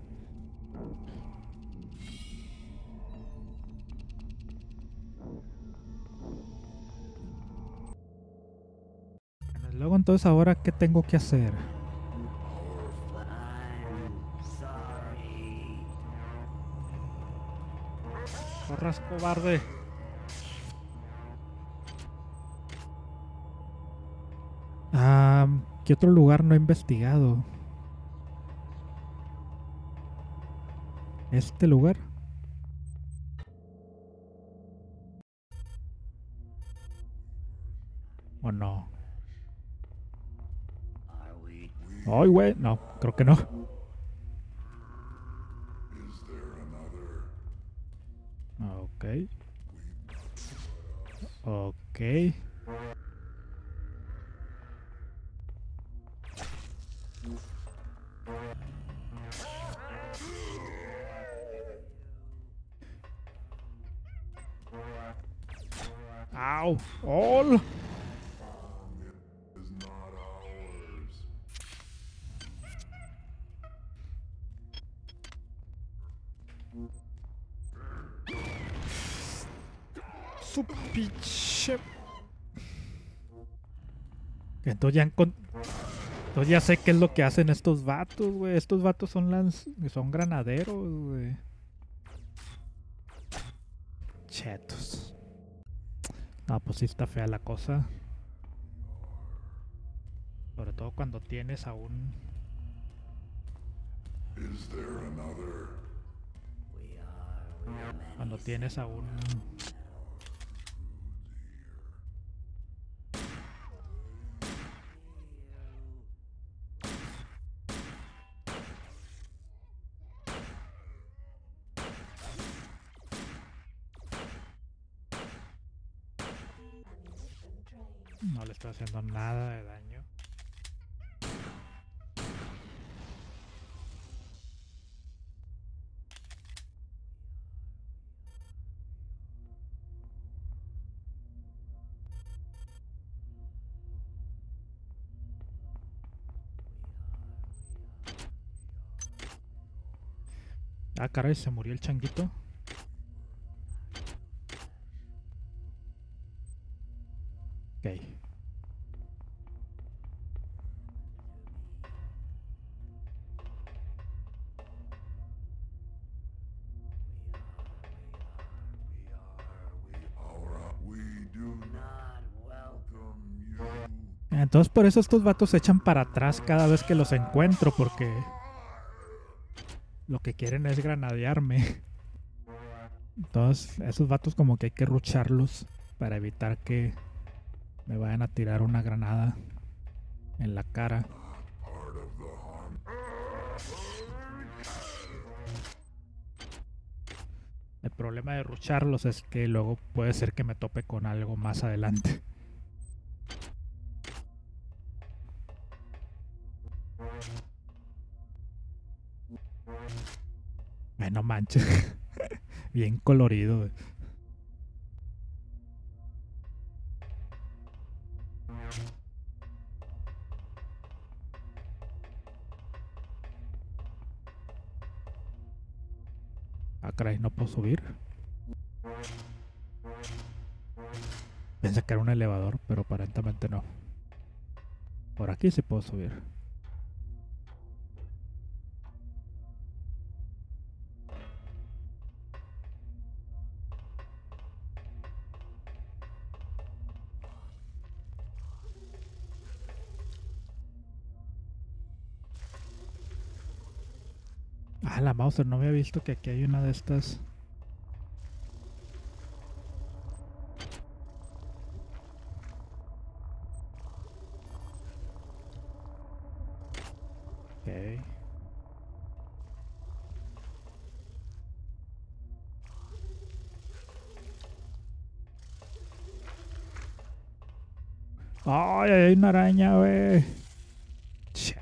Luego entonces ahora ¿qué tengo que hacer? Corras, cobarde. ¿Qué otro lugar no he investigado? ¿Este lugar? ¿O no? Ay, güey, no, creo que no. Ok. Ok. Au. ¡Oh! Su pinche. Entonces entonces ya sé qué es lo que hacen estos vatos, güey. Estos vatos son granaderos, güey. Chetos. No, pues sí está fea la cosa. Sobre todo cuando tienes a un... Cuando tienes a un... No le estoy haciendo nada de daño. Ah, caray, se murió el changuito. Ok. Entonces por eso estos vatos se echan para atrás cada vez que los encuentro, porque lo que quieren es granadearme. Entonces esos vatos como que hay que rucharlos para evitar que me vayan a tirar una granada en la cara. El problema de rucharlos es que luego puede ser que me tope con algo más adelante. No manches. Bien colorido. Ah, caray, no puedo subir. Pensé que era un elevador, pero aparentemente no. Por aquí sí puedo subir. Ah, la Mauser, no había visto que aquí hay una de estas. Ok. Ay, hay una araña, güey. Shit.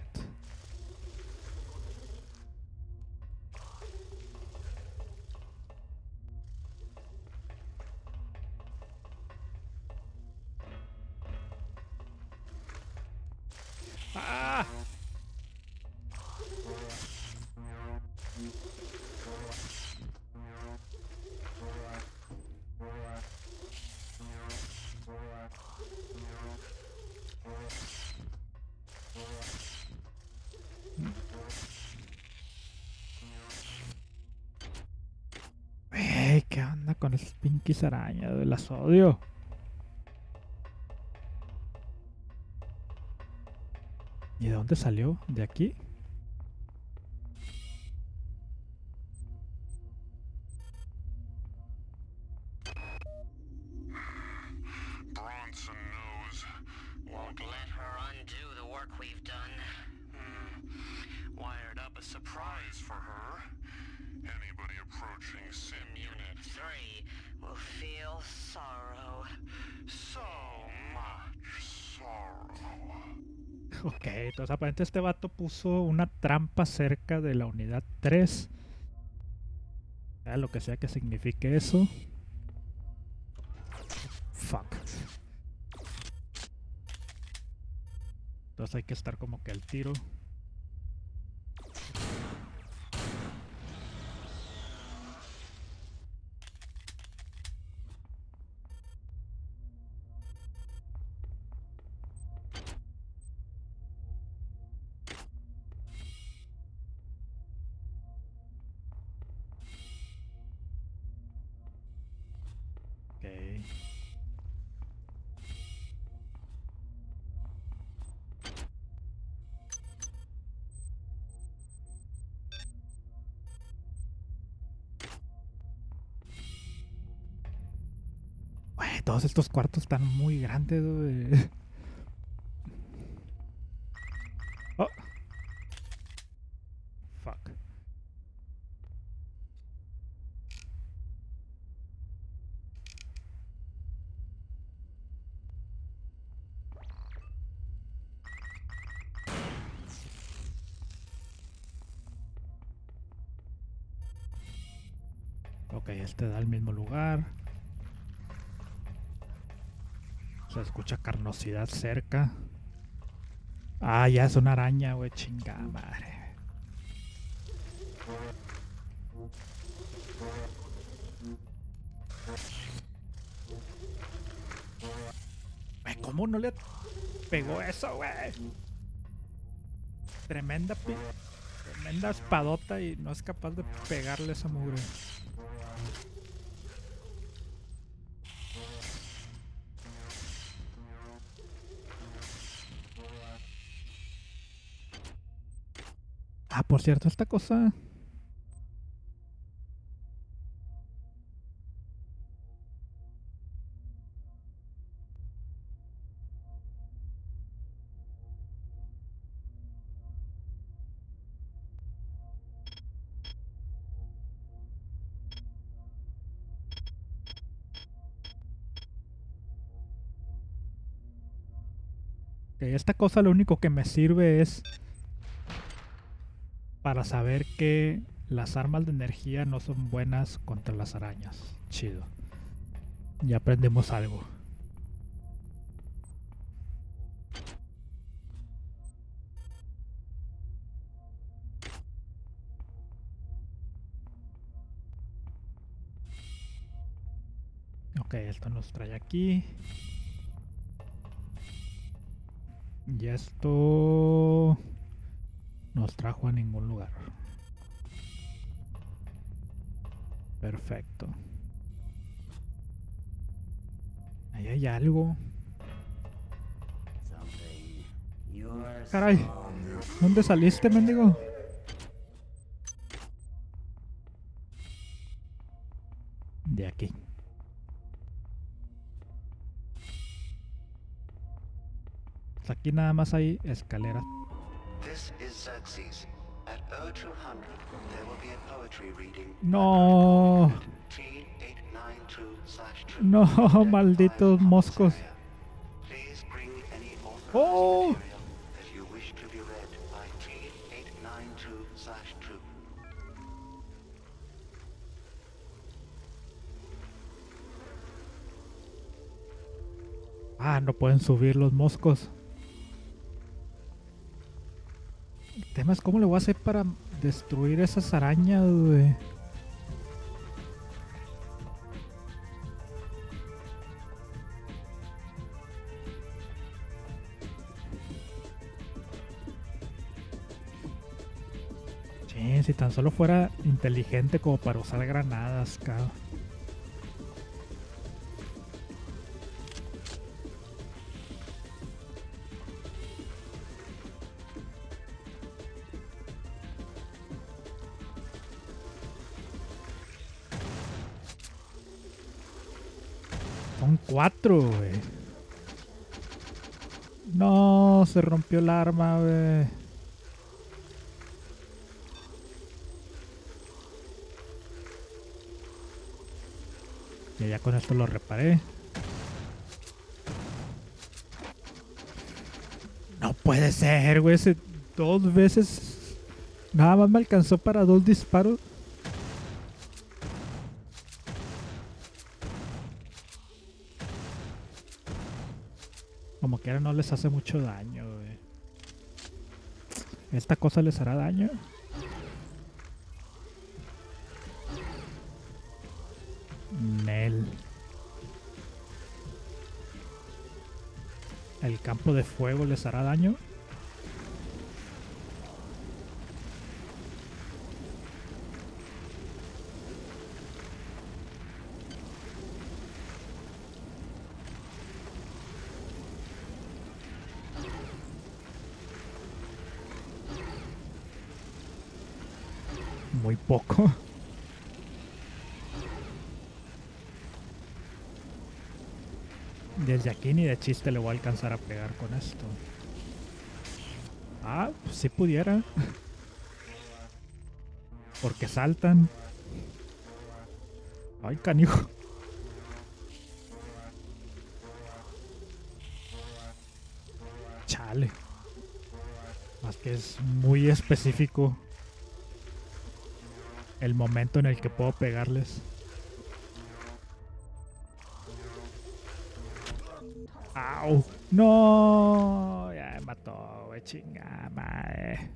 ¡Ah! ¿Qué onda con esas pinkies arañas? Las odio. ¿Y de dónde salió? ¿De aquí? Bronson knows. Won't let her undo the work we've done. Wired up a surprise for her. Anybody approaching Sim Unit 3 will feel sorrow. So much sorrow. Ok, entonces aparentemente este vato puso una trampa cerca de la unidad 3. Sea lo que sea que signifique eso. Fuck. Entonces hay que estar como que al tiro. Ok. Güey, todos estos cuartos están muy grandes, güey. Oh. Fuck. Ok, este da al mismo lugar. Se escucha carnosidad cerca. Ah, ya es una araña, güey, chingada madre. Güey, ¿cómo no le pegó eso, güey? Tremenda espadota y no es capaz de pegarle esa mugre. Ah, por cierto, esta cosa... Que esta cosa lo único que me sirve es para saber que las armas de energía no son buenas contra las arañas. Chido. Ya aprendemos algo. Ok, esto nos trae aquí. Y esto nos trajo a ningún lugar. Perfecto. Ahí hay algo. Caray, ¿dónde saliste, mendigo? pues aquí nada más hay escaleras. This is Xerxes. At 0200, there will be a poetry reading. No, T892/2. no, Deck malditos 5 moscos. area. Please bring any authorized Oh. material that you wish to be read by T892/2. Ah, no pueden subir los moscos. El tema es cómo le voy a hacer para destruir esas arañas, güey. Sí, si tan solo fuera inteligente como para usar granadas, cabrón. Son 4, güey. No, se rompió el arma, güey. Y ya con esto lo reparé. No puede ser, güey. 2 veces. Nada más me alcanzó para 2 disparos. Como quiera no les hace mucho daño, güey. ¿Esta cosa les hará daño? Nel. ¿El campo de fuego les hará daño? Muy poco. Desde aquí ni de chiste le voy a alcanzar a pegar con esto. Ah, pues si pudiera. Porque saltan. Ay, canijo. Chale. Más que es muy específico el momento en el que puedo pegarles. ¡Au! ¡No! Ya me mató, güey, chingada madre.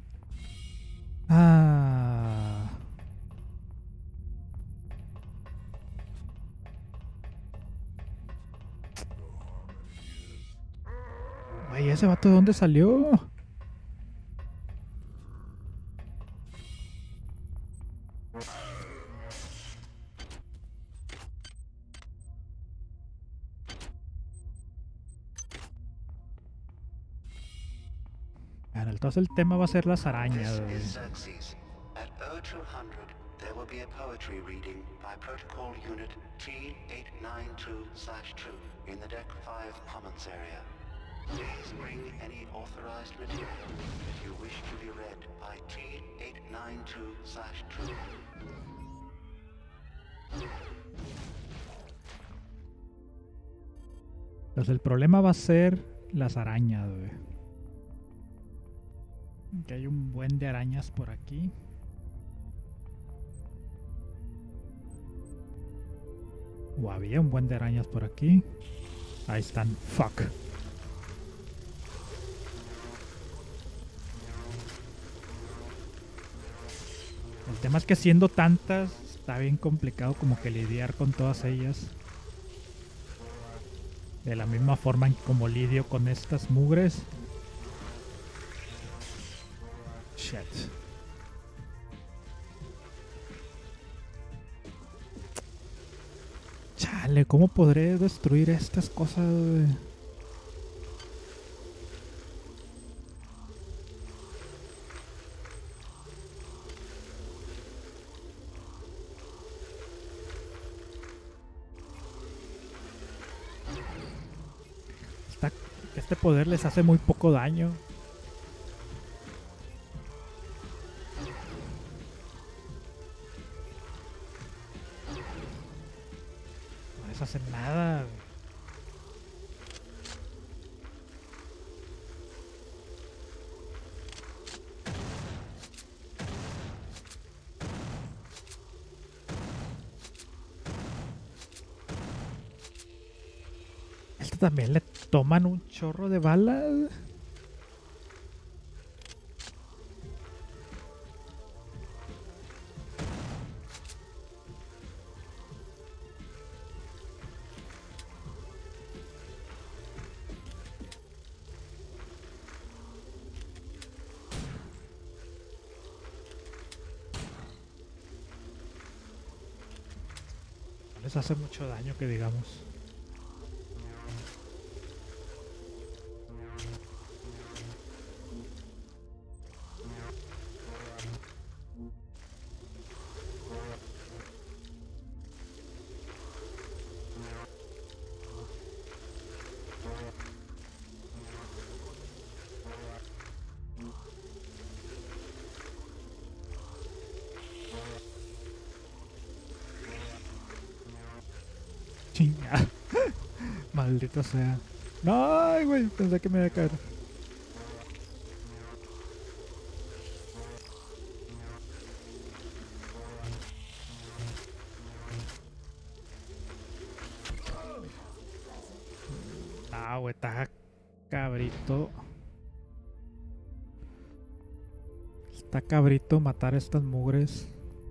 Ah. Güey, ¿ese vato de dónde salió? Bueno, entonces el tema va a ser las arañas, This güey. is Xerxes. At 0200, there will be a poetry reading by Protocol Unit T892/2 in the Deck 5 Commons area. Please bring any authorized material that you wish to be read by T892/2. Entonces el problema va a ser las arañas, güey. Que hay un buen de arañas por aquí. O había un buen de arañas por aquí. Ahí están. Fuck. El tema es que siendo tantas, está bien complicado como que lidiar con todas ellas. De la misma forma en como lidio con estas mugres. Shit. Chale, ¿cómo podré destruir estas cosas, güey? Está Que este poder les hace muy poco daño. No les hace nada. Este también le toman un chorro de balas. No les hace mucho daño que digamos. Chinga. Maldito sea. No, ay, güey, pensé que me iba a caer. Ah, güey, está cabrito. Está cabrito matar a estas mugres.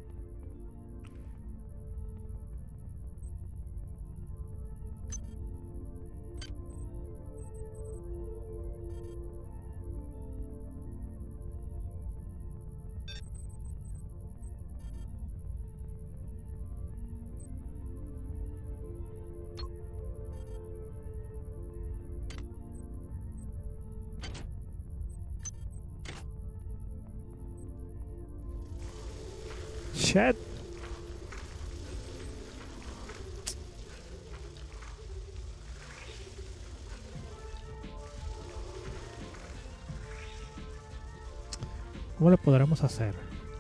Shit. ¿Cómo lo podremos hacer?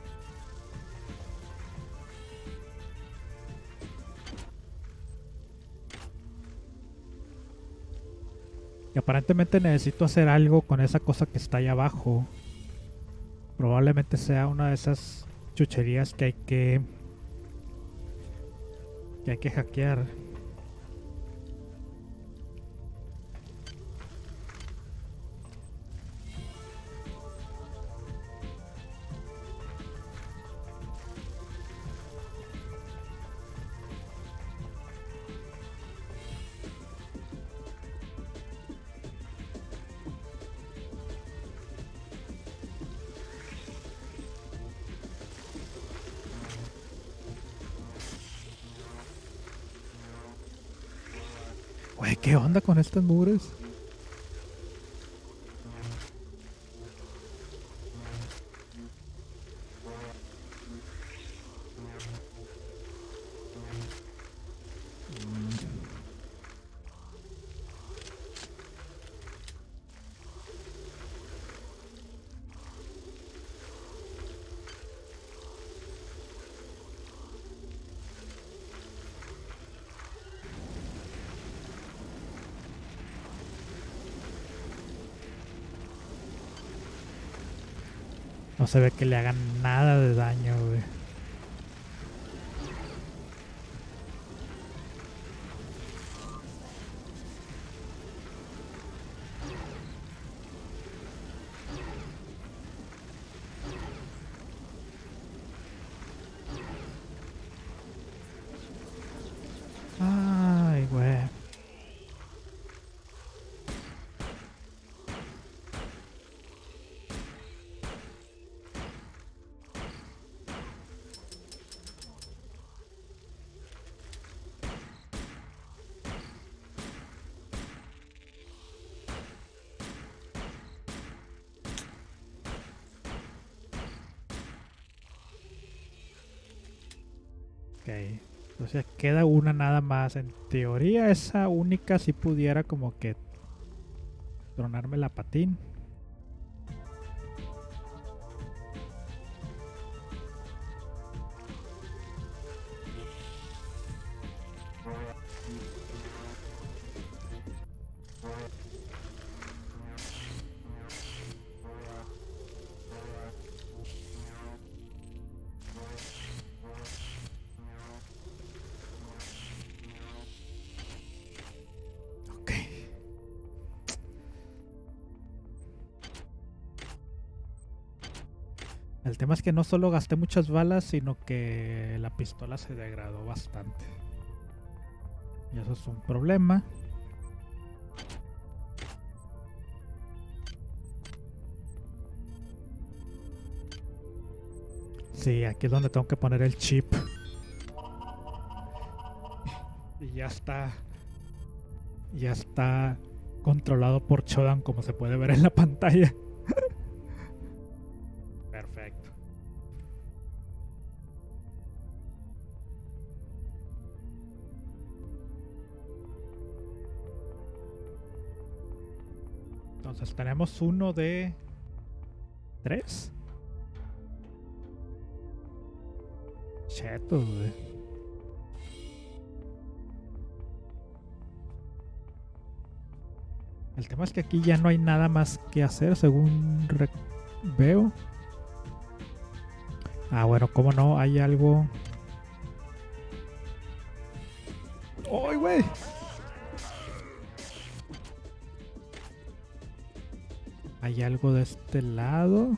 Y aparentemente necesito hacer algo con esa cosa que está ahí abajo. Probablemente sea una de esas chucherías que hay que hackear. Güey, ¿qué onda con estas mugres? No se ve que le hagan nada de daño, güey. Ay, güey. Ok, entonces queda una nada más. En teoría esa única si pudiera como que tronarme la patín. El tema es que no solo gasté muchas balas, sino que la pistola se degradó bastante. Y eso es un problema. Sí, aquí es donde tengo que poner el chip. Y ya está. Ya está controlado por Chodan, como se puede ver en la pantalla. Perfecto. Entonces tenemos uno de 3. Cheto, güey. El tema es que aquí ya no hay nada más que hacer, según veo. Ah, bueno, cómo no, hay algo. ¡Ay, güey! Hay algo de este lado.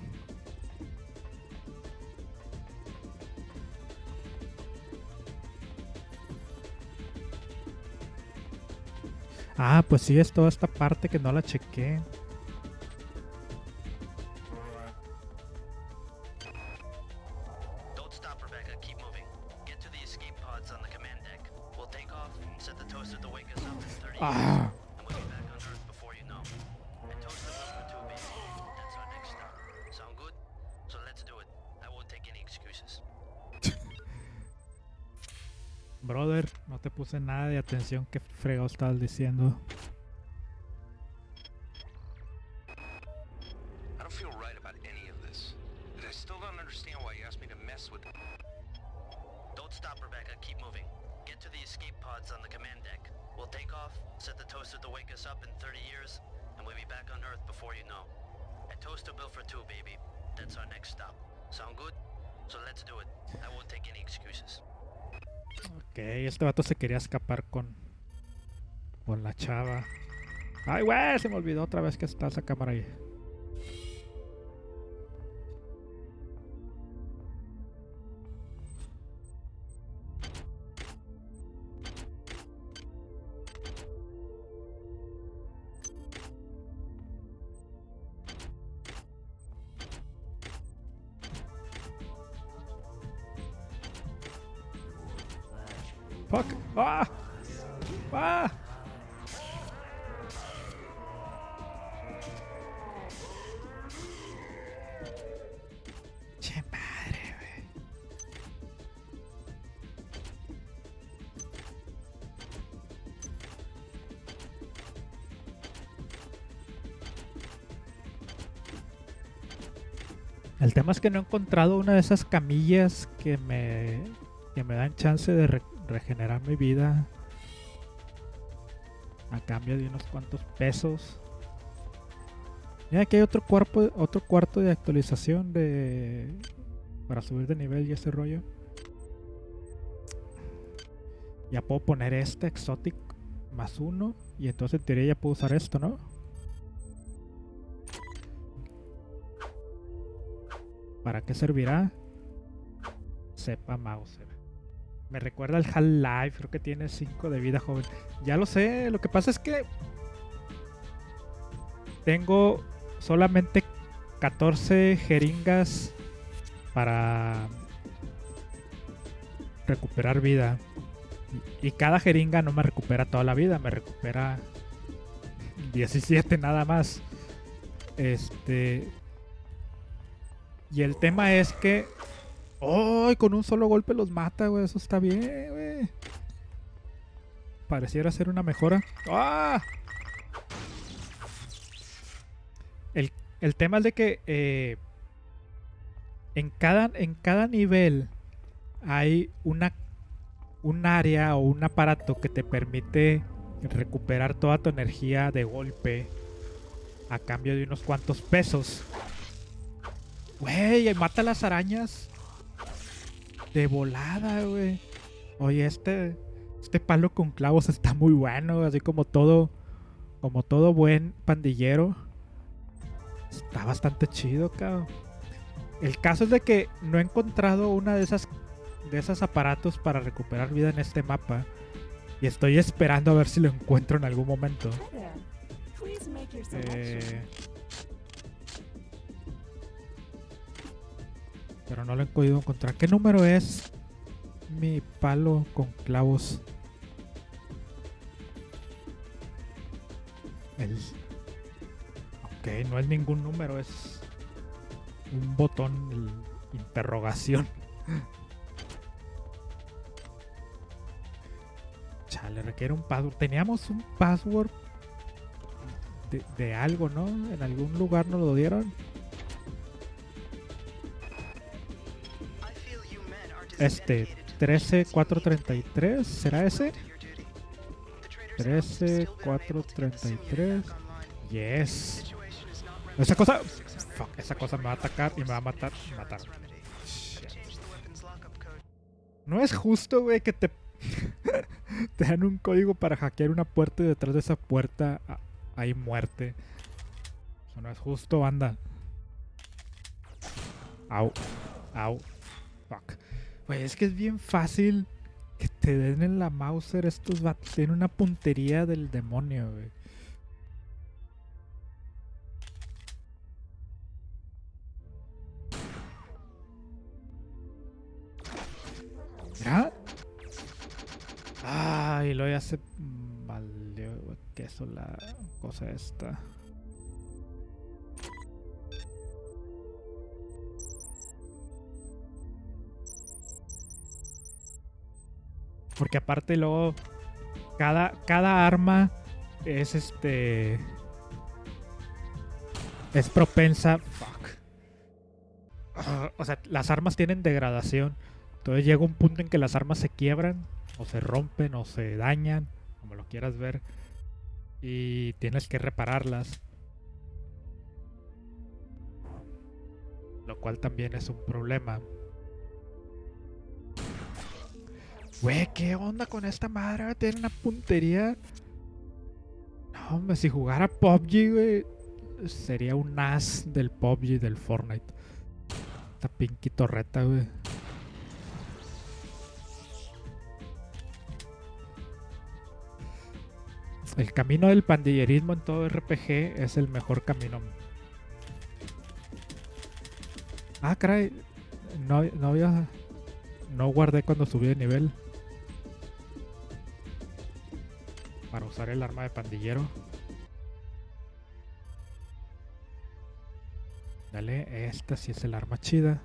Ah, pues sí, es toda esta parte que no la chequé. Don't stop, Rebecca. Keep moving. Get to the escape pods on the command deck. We'll take off, set the toaster to wake us up in 30 Ah. minutes, and we'll be back on Earth before you know. And toaster number 2, baby. That's our next stop. Sound good? So let's do it. I won't take any excuses. Brother, no te puse nada de atención. ¿Qué fregado estabas diciendo? I don't feel right about any of this. I still don't understand why you asked me to mess with... Don't stop, Rebecca. Keep moving. Get to the escape pods on the command deck. We'll take off, set the toaster to wake us up in 30 years, and we'll be back on Earth before you know. A toaster built for 2, baby. That's our next stop. Sound good? So let's do it. I won't take any excuses. Ok, este vato se quería escapar con la chava. Ay, güey, se me olvidó otra vez que está esa cámara ahí. Fuck. Ah. Ah. Che madre, güey. El tema es que no he encontrado una de esas camillas que me dan chance de regenerar mi vida a cambio de unos cuantos pesos. Mira, aquí hay otro cuarto de actualización para subir de nivel y ese rollo. Ya puedo poner este Exotic +1 y entonces en teoría ya puedo usar esto, ¿no? ¿Para qué servirá? Sepa Mauser. Me recuerda al Half-Life, creo que tiene 5 de vida, joven. Ya lo sé, lo que pasa es que tengo solamente 14 jeringas para recuperar vida. Y cada jeringa no me recupera toda la vida, me recupera 17 nada más. Y el tema es que ¡oh! Con un solo golpe los mata, güey. Eso está bien, güey. Pareciera ser una mejora. ¡Ah! El tema es de que en cada nivel hay un área o un aparato que te permite recuperar toda tu energía de golpe a cambio de unos cuantos pesos. Güey, mata las arañas de volada, güey. Oye, este palo con clavos está muy bueno, así como todo buen pandillero. Está bastante chido, cabrón. El caso es de que no he encontrado una de esos aparatos para recuperar vida en este mapa. Y estoy esperando a ver si lo encuentro en algún momento. Hi there. Please make your selection. Pero no lo he podido encontrar. ¿Qué número es mi palo con clavos? Ok, no es ningún número, es un botón, interrogación. Chale, requiere un password. Teníamos un password de algo, ¿no? En algún lugar nos lo dieron. I feel you men are 13433, ¿será ese? 13433. 13433. Yes. Esa cosa. Fuck, esa cosa me va a atacar y me va a matar. Shit. No es justo, güey, que te dan un código para hackear una puerta y detrás de esa puerta hay muerte. Eso no es justo, banda. Au. Au. Fuck. Güey, es que es bien fácil que te den en la Mauser estos vatos. Tienen una puntería del demonio, güey. Mira. Y luego ya se valió queso la cosa esta. Porque aparte luego cada arma es es propensa. Fuck. O sea, las armas tienen degradación. Entonces llega un punto en que las armas se quiebran, o se rompen, o se dañan, como lo quieras ver. Y tienes que repararlas. Lo cual también es un problema. Güey, ¿qué onda con esta madre? Tiene una puntería. No, hombre, si jugara PUBG, güey, sería un as del PUBG, del Fortnite. Esta pinky torreta, güey. El camino del pandillerismo en todo RPG es el mejor camino. Ah, caray. No guardé cuando subí de nivel. Para usar el arma de pandillero. Dale, esta sí es el arma chida.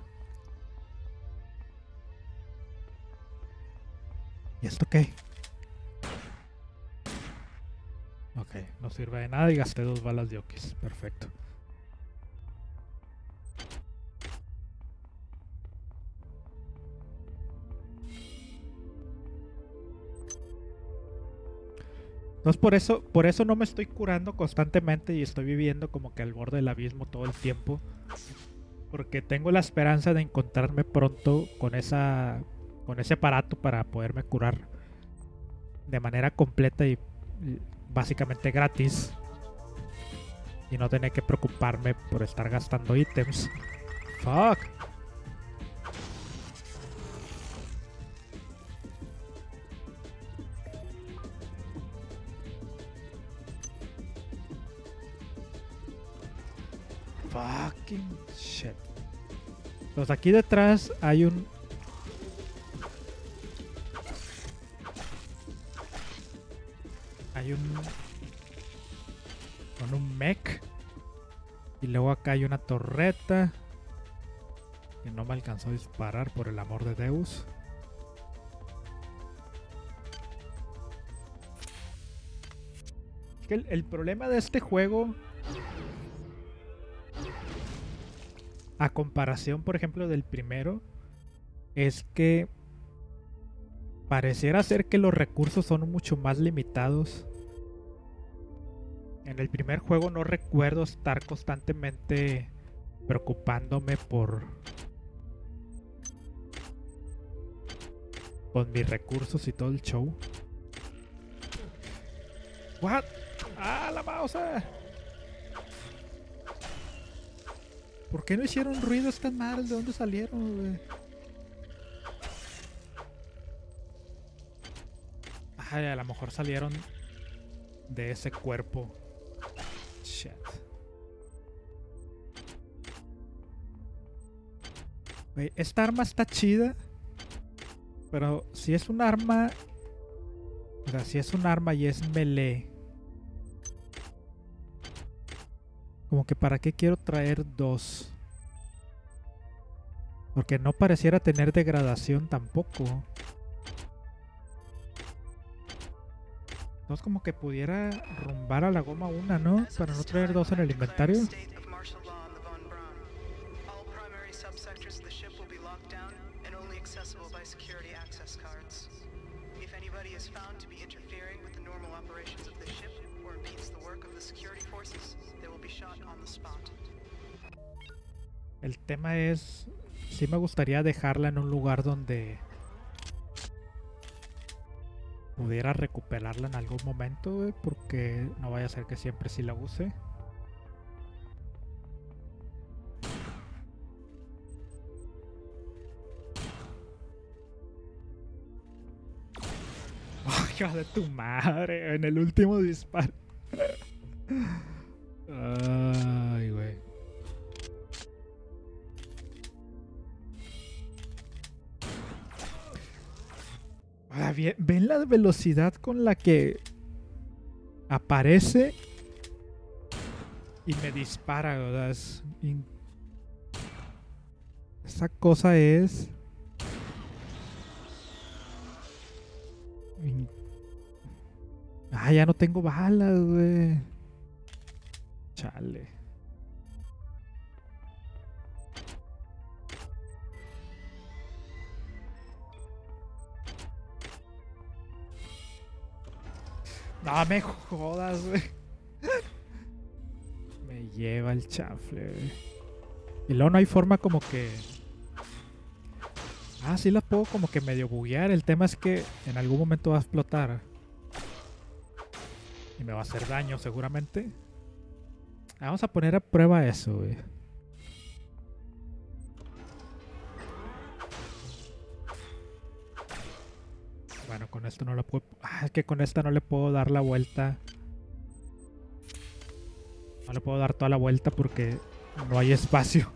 ¿Y esto qué? Ok, no sirve de nada y gasté 2 balas de Okis. Perfecto. Entonces por eso no me estoy curando constantemente y estoy viviendo como que al borde del abismo todo el tiempo. Porque tengo la esperanza de encontrarme pronto con ese aparato para poderme curar de manera completa y básicamente gratis. Y no tener que preocuparme por estar gastando ítems. Fuck. Fucking shit. Entonces aquí detrás hay un... Con un mech. Y luego acá hay una torreta. Que no me alcanzó a disparar, por el amor de Deus. Es que el problema de este juego a comparación, por ejemplo, del primero, es que pareciera ser que los recursos son mucho más limitados. En el primer juego no recuerdo estar constantemente preocupándome por con mis recursos y todo el show. What? ¡Ah, la mouse! ¿Por qué no hicieron ruido estas madres? ¿De dónde salieron, güey? Ay, a lo mejor salieron de ese cuerpo. Shit. Güey, esta arma está chida. Pero si es un arma... O sea, si es un arma y es melee... Como que para qué quiero traer dos. Porque no pareciera tener degradación tampoco. Entonces como que pudiera rumbar a la goma una, ¿no? Para no traer dos en el inventario. El tema es, sí me gustaría dejarla en un lugar donde pudiera recuperarla en algún momento, güey, porque no vaya a ser que siempre sí la use. Oh, hija de tu madre, en el último disparo. Ay, güey. Ahora bien, ¿ven la velocidad con la que aparece y me dispara? ¿Verdad? Esa cosa es... Ah, ya no tengo balas, güey. Chale. No me jodas, güey. Me lleva el chafle, güey. Y luego no hay forma como que... Ah, sí la puedo como que medio buguear. El tema es que en algún momento va a explotar. Y me va a hacer daño seguramente. Vamos a poner a prueba eso, güey. Bueno, con esto no lo puedo... Ah, es que con esta no le puedo dar la vuelta. No le puedo dar toda la vuelta porque no hay espacio.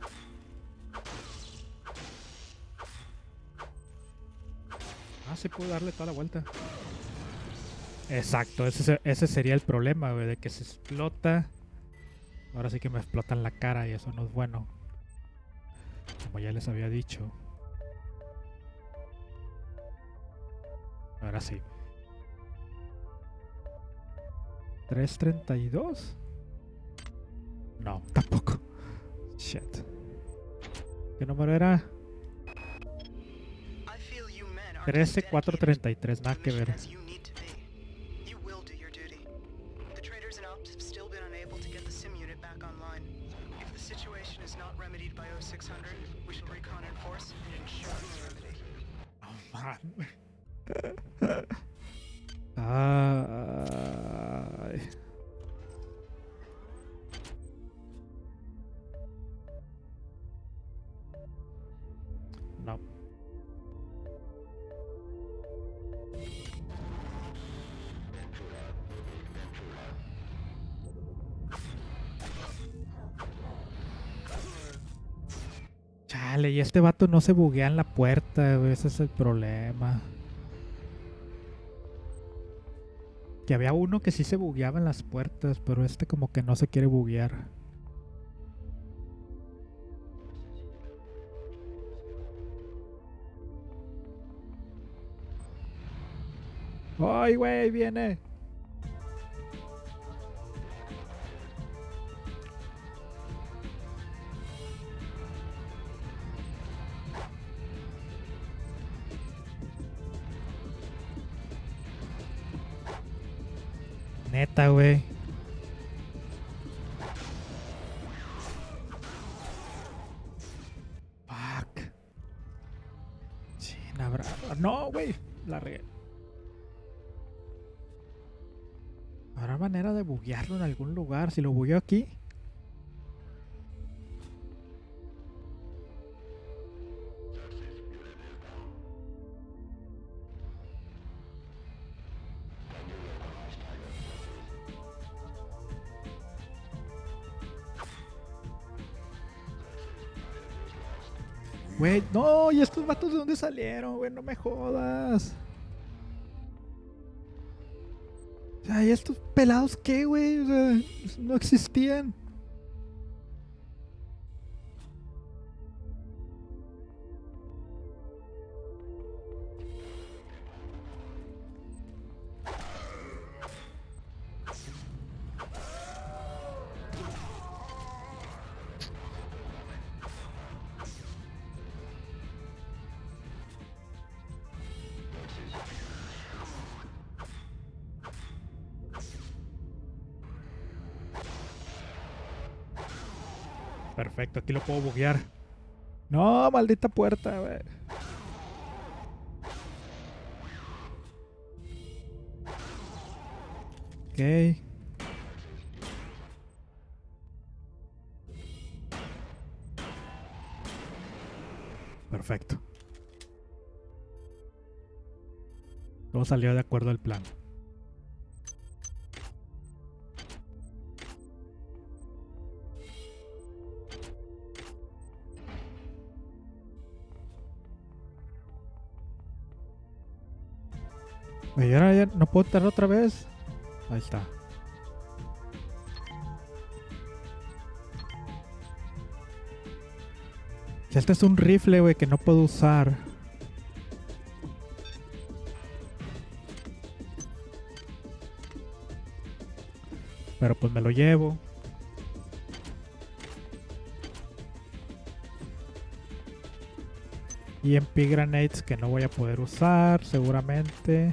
Ah, sí puedo darle toda la vuelta. Exacto, ese sería el problema, güey, de que se explota. Ahora sí que me explotan la cara y eso no es bueno. Como ya les había dicho. Ahora sí. 332. No, tampoco. Shit. ¿Qué número era? 13433, nada que ver. Ay. No. Chale, y este vato no se buguea en la puerta, güey, ese es el problema. Que había uno que sí se bugueaba en las puertas, pero este como que no se quiere buguear. ¡Ay, güey! ¡Viene! Neta, güey. Fuck. Chin, habrá... No, güey. La regué. ¿Habrá manera de buguearlo en algún lugar? Si lo bugueo aquí. Güey, no, ¿y estos vatos de dónde salieron, güey? No me jodas. O sea, ¿y estos pelados qué, güey? O sea, no existían. Perfecto, aquí lo puedo buguear. No, maldita puerta, güey. Ok. Perfecto. Todo salió de acuerdo al plan. ¿Y ahora ya no puedo entrar otra vez? Ahí está. Este es un rifle, güey, que no puedo usar. Pero pues me lo llevo. Y EMP grenades que no voy a poder usar seguramente.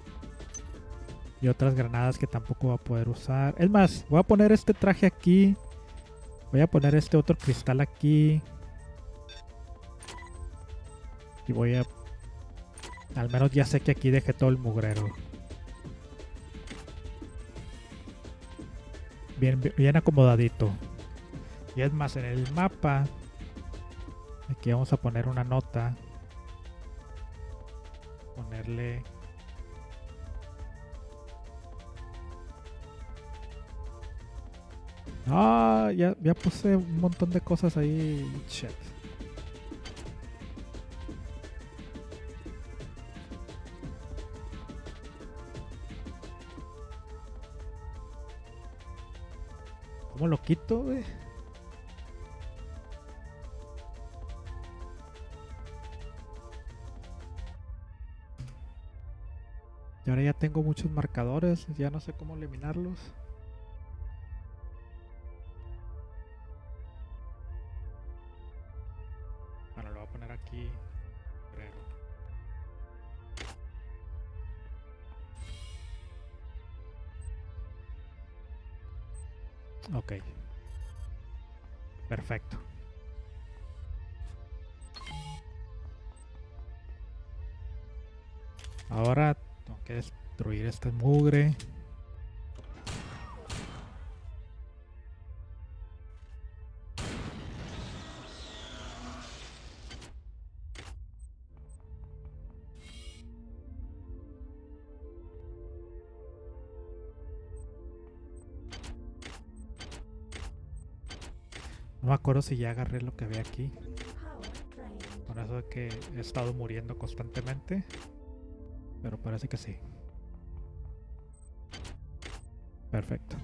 Y otras granadas que tampoco voy a poder usar. Es más, voy a poner este traje aquí. Voy a poner este otro cristal aquí. Y voy a... Al menos ya sé que aquí dejé todo el mugrero. Bien acomodadito. Y es más, en el mapa... Aquí vamos a poner una nota. Ponerle... Ah, ya puse un montón de cosas ahí. Shit. ¿Cómo lo quito, güey? Y ahora ya tengo muchos marcadores. Ya no sé cómo eliminarlos. Bueno, lo voy a poner aquí. Ok. Perfecto. Ahora tengo que destruir este mugre. No me acuerdo si ya agarré lo que había aquí. Por eso es que he estado muriendo constantemente. Pero parece que sí. Perfecto.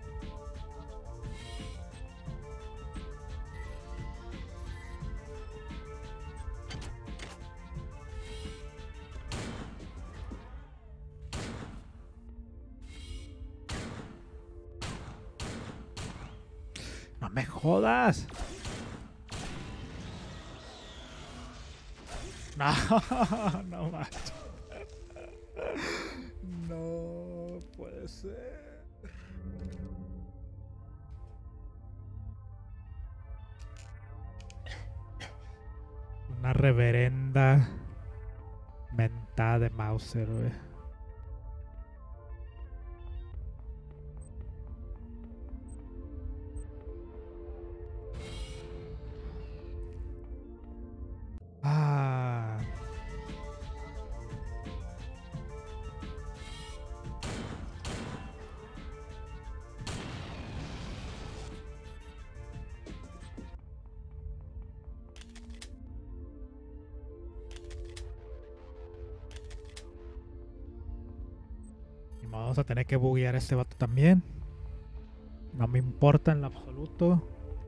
¡No me jodas! No, no macho. No puede ser. Una reverenda mentada de Mauser, güey. Ah. Y vamos a tener que buguear a este vato también. No me importa en lo absoluto.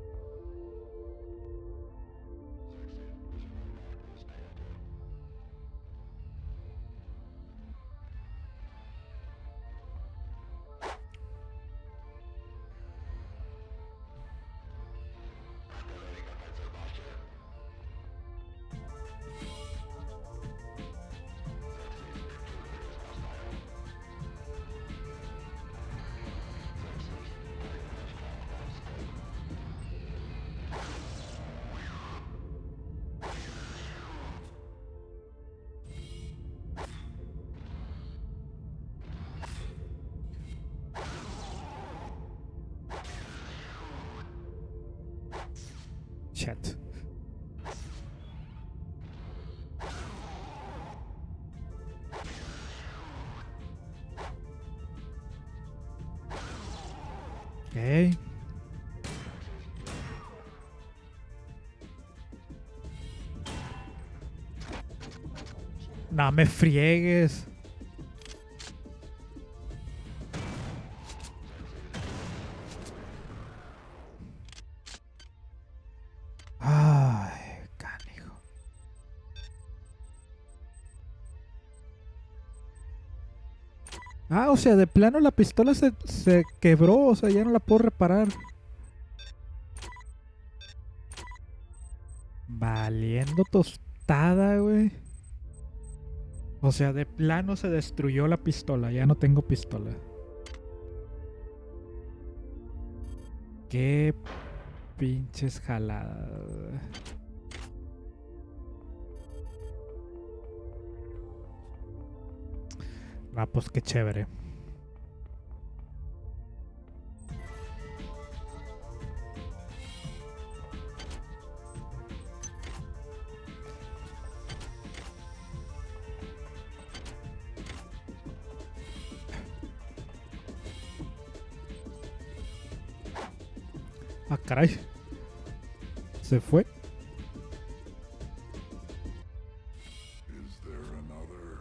Chat. Ok. No me friegues. Ay, canijo. Ah, o sea, de plano la pistola se quebró, o sea, ya no la puedo reparar. Valiendo tostada, güey. O sea, de plano se destruyó la pistola, ya no tengo pistola. Qué pinches jaladas. Ah, pues qué chévere. Ah, caray. Se fue. Is there another?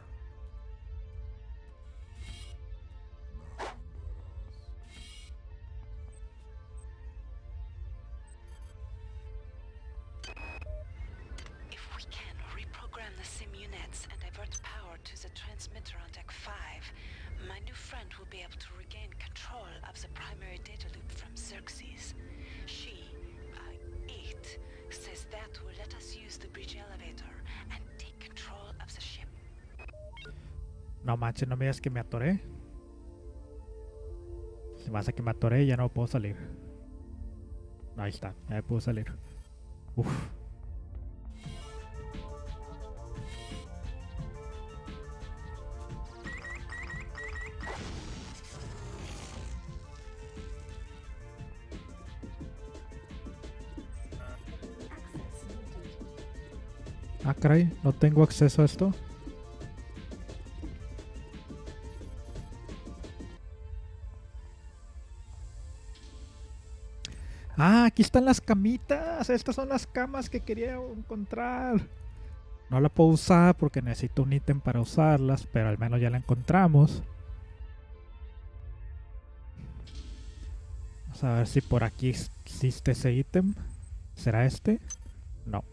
If we can reprogram the sim units and divert power to the transmitter on deck 5, my new friend will be able to regain control of the primary data loop from Xerxes. She, 8, says that will let us use the bridge elevator and take control of the ship. No manches, no me digas que me atoré. Si pasa que me atoré, ya no puedo salir. Ahí está, ya puedo salir. Uf. Ah, caray, no tengo acceso a esto. Ah, aquí están las camitas. Estas son las camas que quería encontrar. No la puedo usar porque necesito un ítem para usarlas, pero al menos ya la encontramos. Vamos a ver si por aquí existe ese ítem. ¿Será este? No.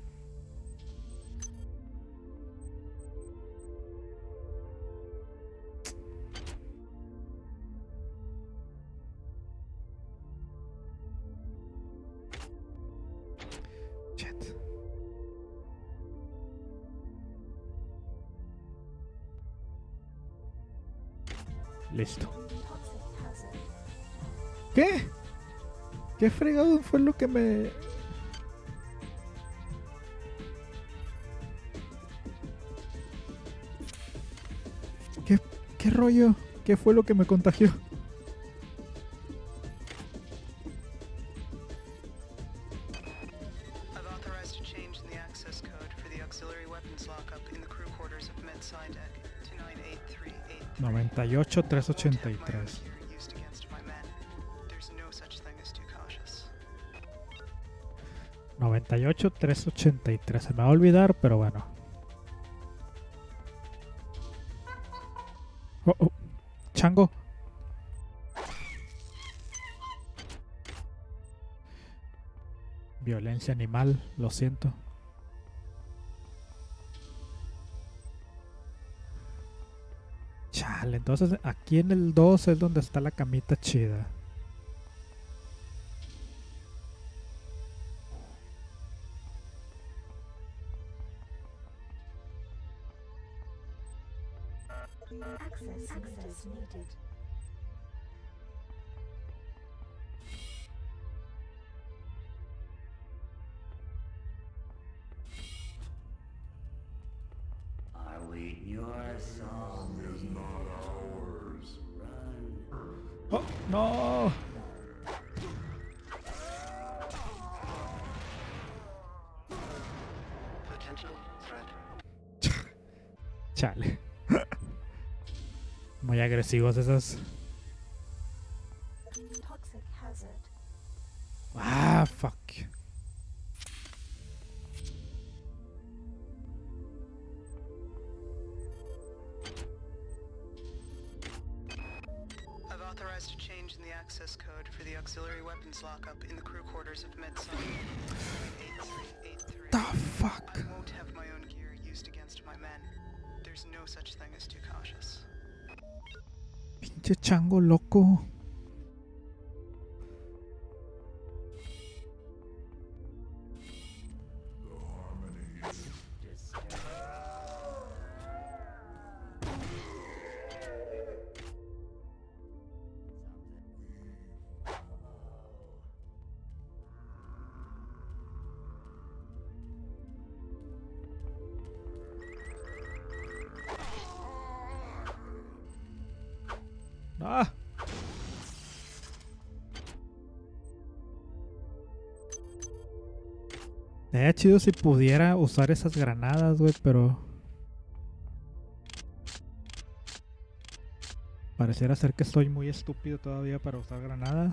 Listo. ¿Qué? ¿Qué fregado fue lo que me... ¿Qué rollo? ¿Qué fue lo que me contagió? I've authorized a change in the access code for the auxiliary weapons lockup in the crew quarters of Med-Sci Deck to 98383. 98-383. Used against my men. There's no such thing as too cautious. 98-383. Se me va a olvidar, pero bueno. Oh. Chango. Violencia animal, lo siento. Chale, entonces aquí en el 2 es donde está la camita chida. Access needed. Are we your song is not ours. Run. Oh, no. Potential threat. Chale. Muy agresivos esos. Toxic hazard. Ah, fuck. I've authorized a change in the access code for the auxiliary weapons lockup in the crew quarters of Med-Sci. 8383. The fuck? I won't have my own gear used against my men. There's no such thing as too cautious. Pinche chango loco. Ah. Sería chido si pudiera usar esas granadas, güey, pero pareciera ser que estoy muy estúpido todavía para usar granadas.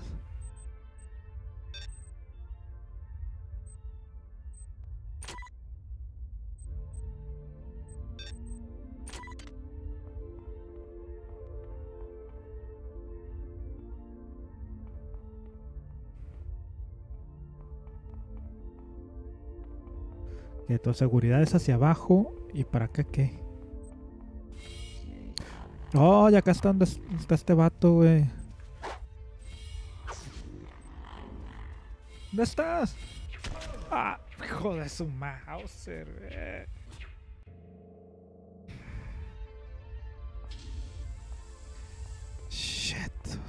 Que tu seguridad es hacia abajo. ¿Y para acá qué? Oh, y acá está donde está este vato, güey. ¿Dónde estás? Ah, hijo de su Mauser, güey. Shit.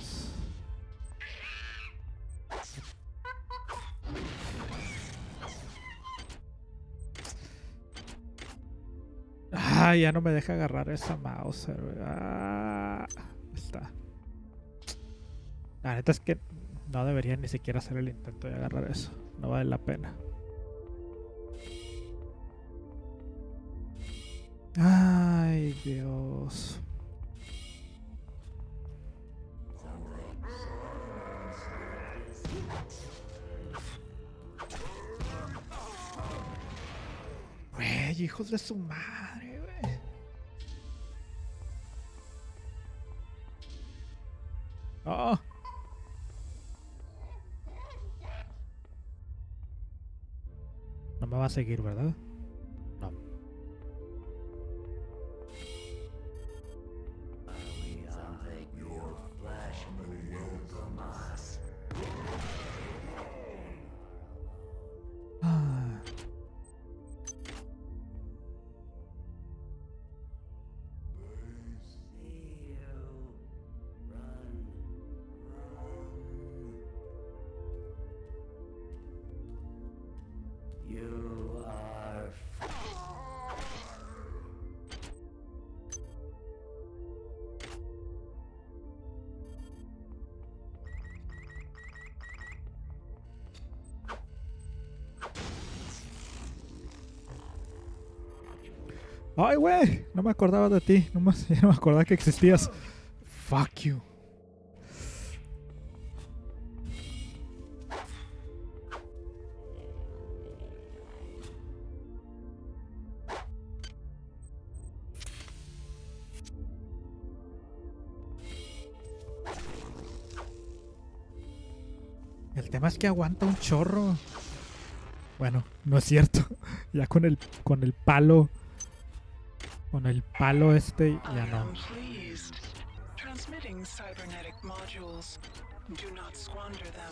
Ah, ya no me deja agarrar esa Mauser, güey. Ah, está. La neta es que no debería ni siquiera hacer el intento de agarrar eso. No vale la pena. Ay, Dios. Güey, hijos de su madre, güey. Oh. No me va a seguir, ¿verdad? No. Ah. You are Ay, güey, no me acordaba de ti. No me acordaba que existías. Fuck you. El tema es que aguanta un chorro. Bueno, no es cierto. Ya con el palo. Con el palo este ya no. Transmitting cybernetic modules. Do not squander them.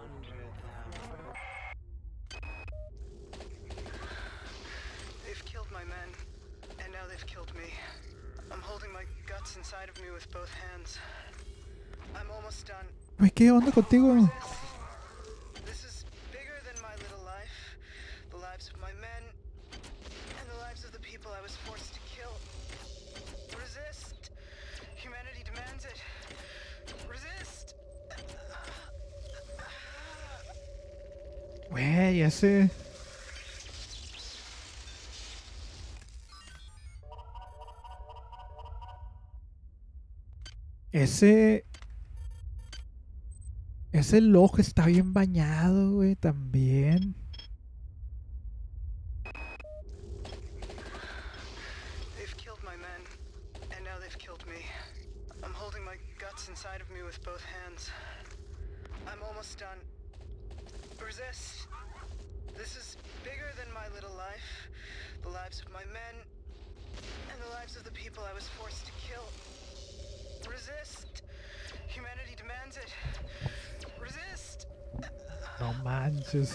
They've killed my men, and now they've killed me. I'm holding my guts inside of me with both hands. I'm almost done. Güey, ¿qué onda contigo? This is bigger than my little life. The lives of my men, and the lives of the people I was forced to kill. Resist. Humanity demands it. Resist. Güey, ese... Ese ojo está bien bañado, güey, también. They've killed my men, and now they've killed me. I'm holding my guts inside of me with both hands. I'm almost done. Resist. This is bigger than my little life. The lives of my men, and the lives of the people I was forced to kill. Resist. Humanity demands it. Resist. No manches.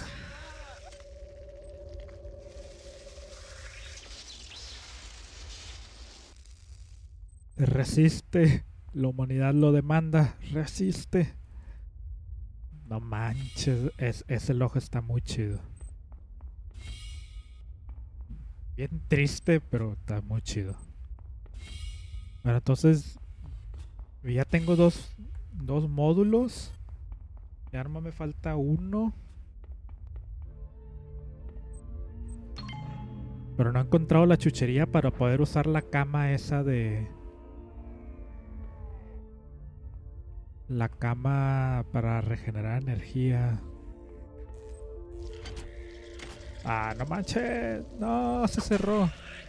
Resiste. La humanidad lo demanda. Resiste. No manches. Ese ojo está muy chido. Bien triste, pero está muy chido. Bueno, entonces ya tengo dos módulos. Ya no me falta uno. Pero no he encontrado la chuchería para poder usar la cama esa de... La cama para regenerar energía. Ah, no manches. No, se cerró.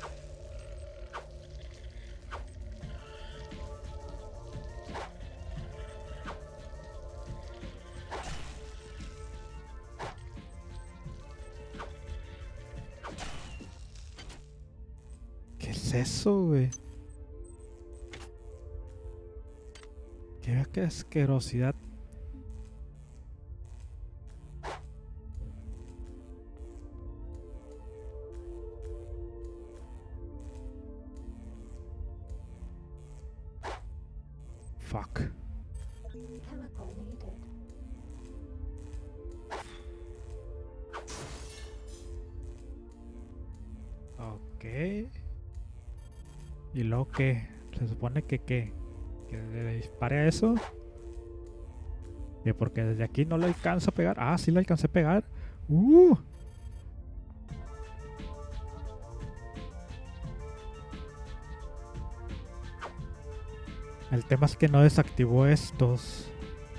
¿Qué es eso, güey? Qué asquerosidad. Fuck. Chemical needed. Ok. ¿Y luego qué? Se supone que qué. ¿Que le dispare a eso? Que porque desde aquí no le alcanzo a pegar. Ah, sí le alcancé a pegar. El tema es que no desactivó estos.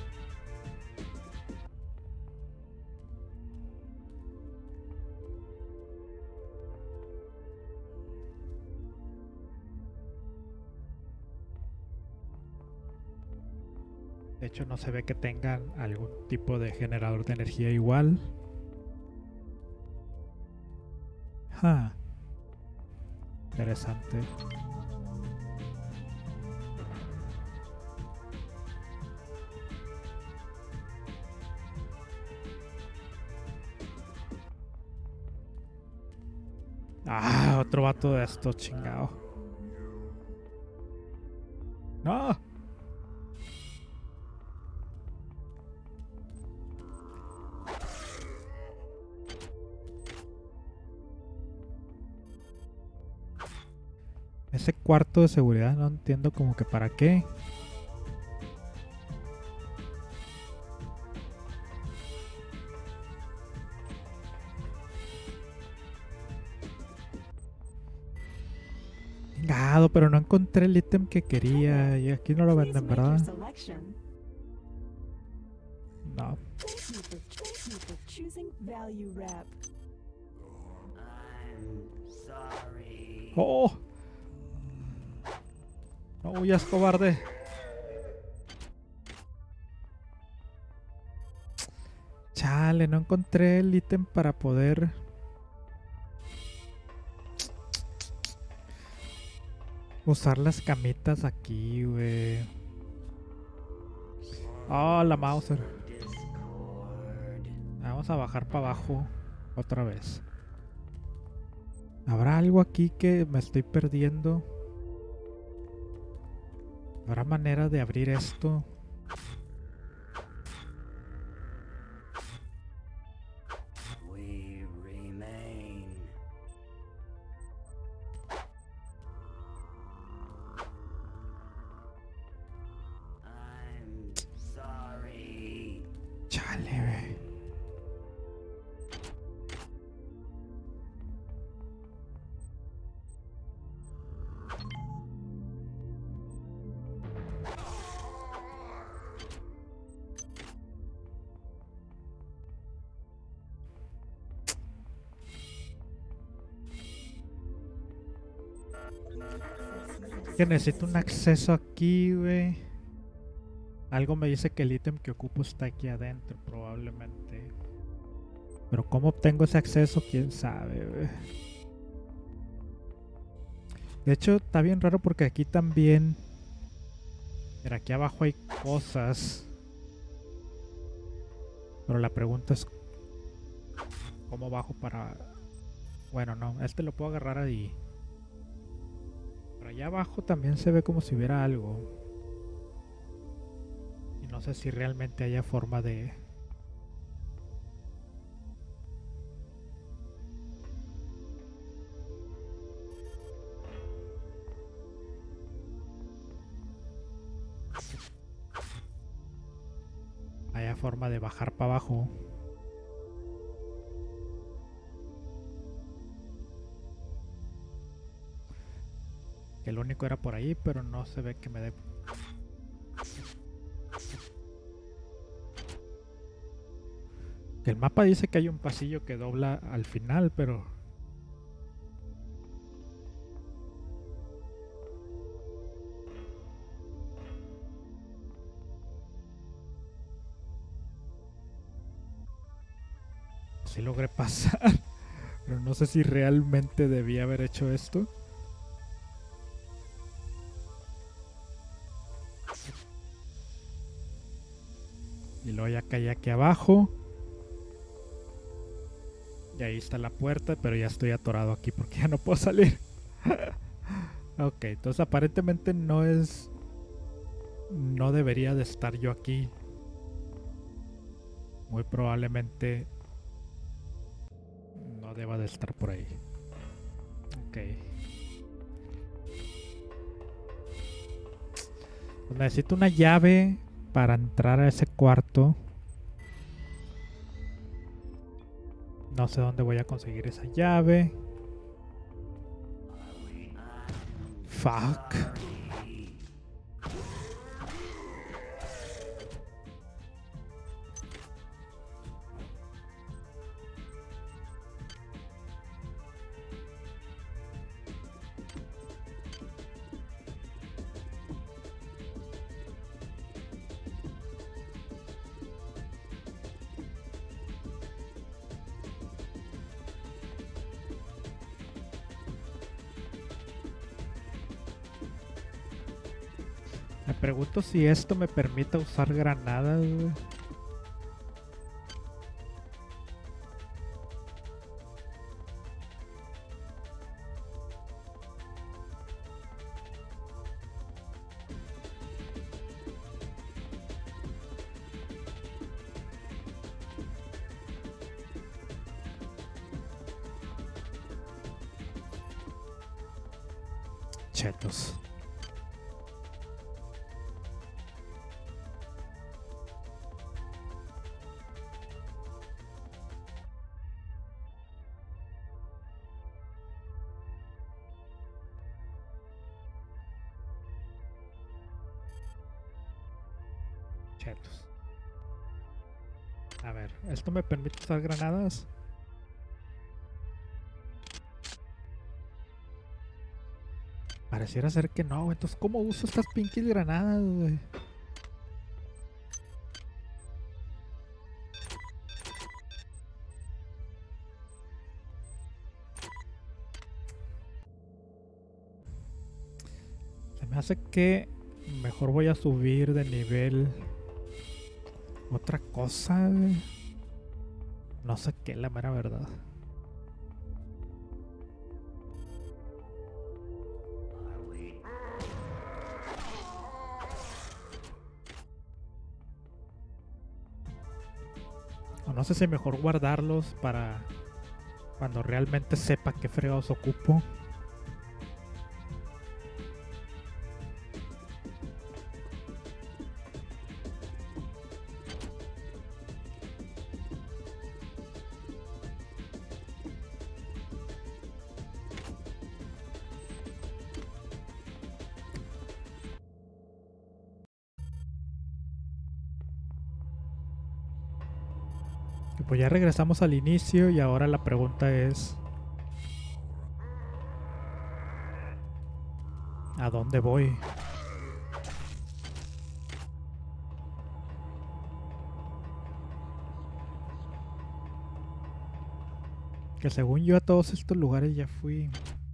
De hecho, no se ve que tengan algún tipo de generador de energía igual. Interesante. Ah, otro vato de estos, chingado. No. Ese cuarto de seguridad no entiendo como que para qué. Chingado, pero no encontré el ítem que quería. Y aquí no lo Please venden, make your ¿verdad? selection. No. Thank you for choosing Value Wrap. I'm sorry. ¡Oh! No huyas, cobarde. Chale, no encontré el ítem para poder... usar las camitas aquí, güey. Oh, la Mauser. Vamos a bajar para abajo otra vez. ¿Habrá algo aquí que me estoy perdiendo? ¿Habrá manera de abrir esto? We remain. I'm sorry. Chale, güey. Que necesito un acceso aquí, güey. Algo me dice que el ítem que ocupo está aquí adentro, probablemente. Pero cómo obtengo ese acceso, quién sabe, güey. De hecho, está bien raro porque aquí también... Mira, aquí abajo hay cosas. Pero la pregunta es... ¿cómo bajo para...? Bueno, no, este lo puedo agarrar ahí. Pero allá abajo también se ve como si hubiera algo. Y no sé si realmente haya forma de... haya forma de bajar para abajo. Que lo único era por ahí, pero no se ve que me dé... Que el mapa dice que hay un pasillo que dobla al final, pero... sí logré pasar. Pero no sé si realmente debía haber hecho esto. Y luego ya caí aquí abajo. Y ahí está la puerta, pero ya estoy atorado aquí porque ya no puedo salir. Ok, entonces aparentemente no es... no debería de estar yo aquí. Muy probablemente no deba de estar por ahí. Ok. Pues necesito una llave para entrar a ese cuarto. No sé dónde voy a conseguir esa llave. Fuck. Me pregunto si esto me permite usar granadas, güey. Chetos. objetos. A ver, ¿esto me permite usar granadas? Pareciera ser que no, güey. Entonces, ¿cómo uso estas pinches granadas, güey? Se me hace que mejor voy a subir de nivel otra cosa, güey. No sé qué, la mera verdad. O no sé si mejor guardarlos para cuando realmente sepa qué fregados ocupo. Pues ya regresamos al inicio y ahora la pregunta es: ¿a dónde voy? Que según yo a todos estos lugares ya fui.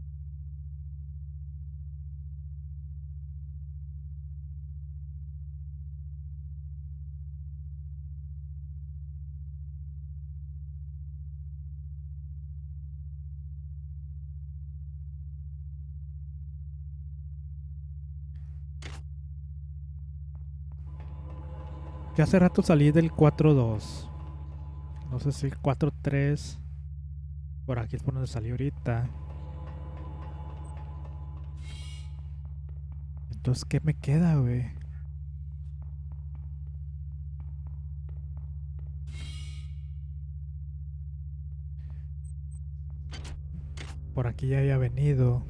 Ya hace rato salí del 4.2. No sé si el 4.3. Por aquí es por donde salí ahorita. Entonces, ¿qué me queda, güey? Por aquí ya había venido.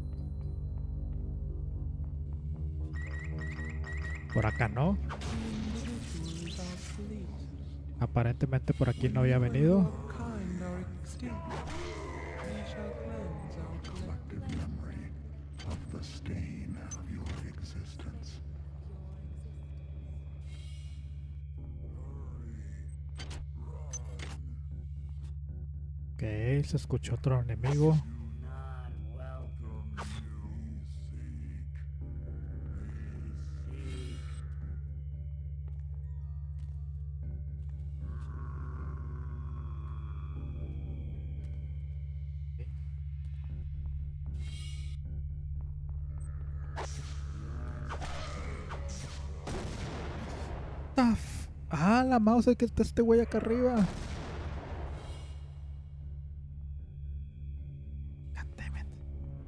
Por acá no. Aparentemente por aquí no había venido. Ok, se escuchó otro enemigo. Ah, la mouse, que está este güey acá arriba. God damn it.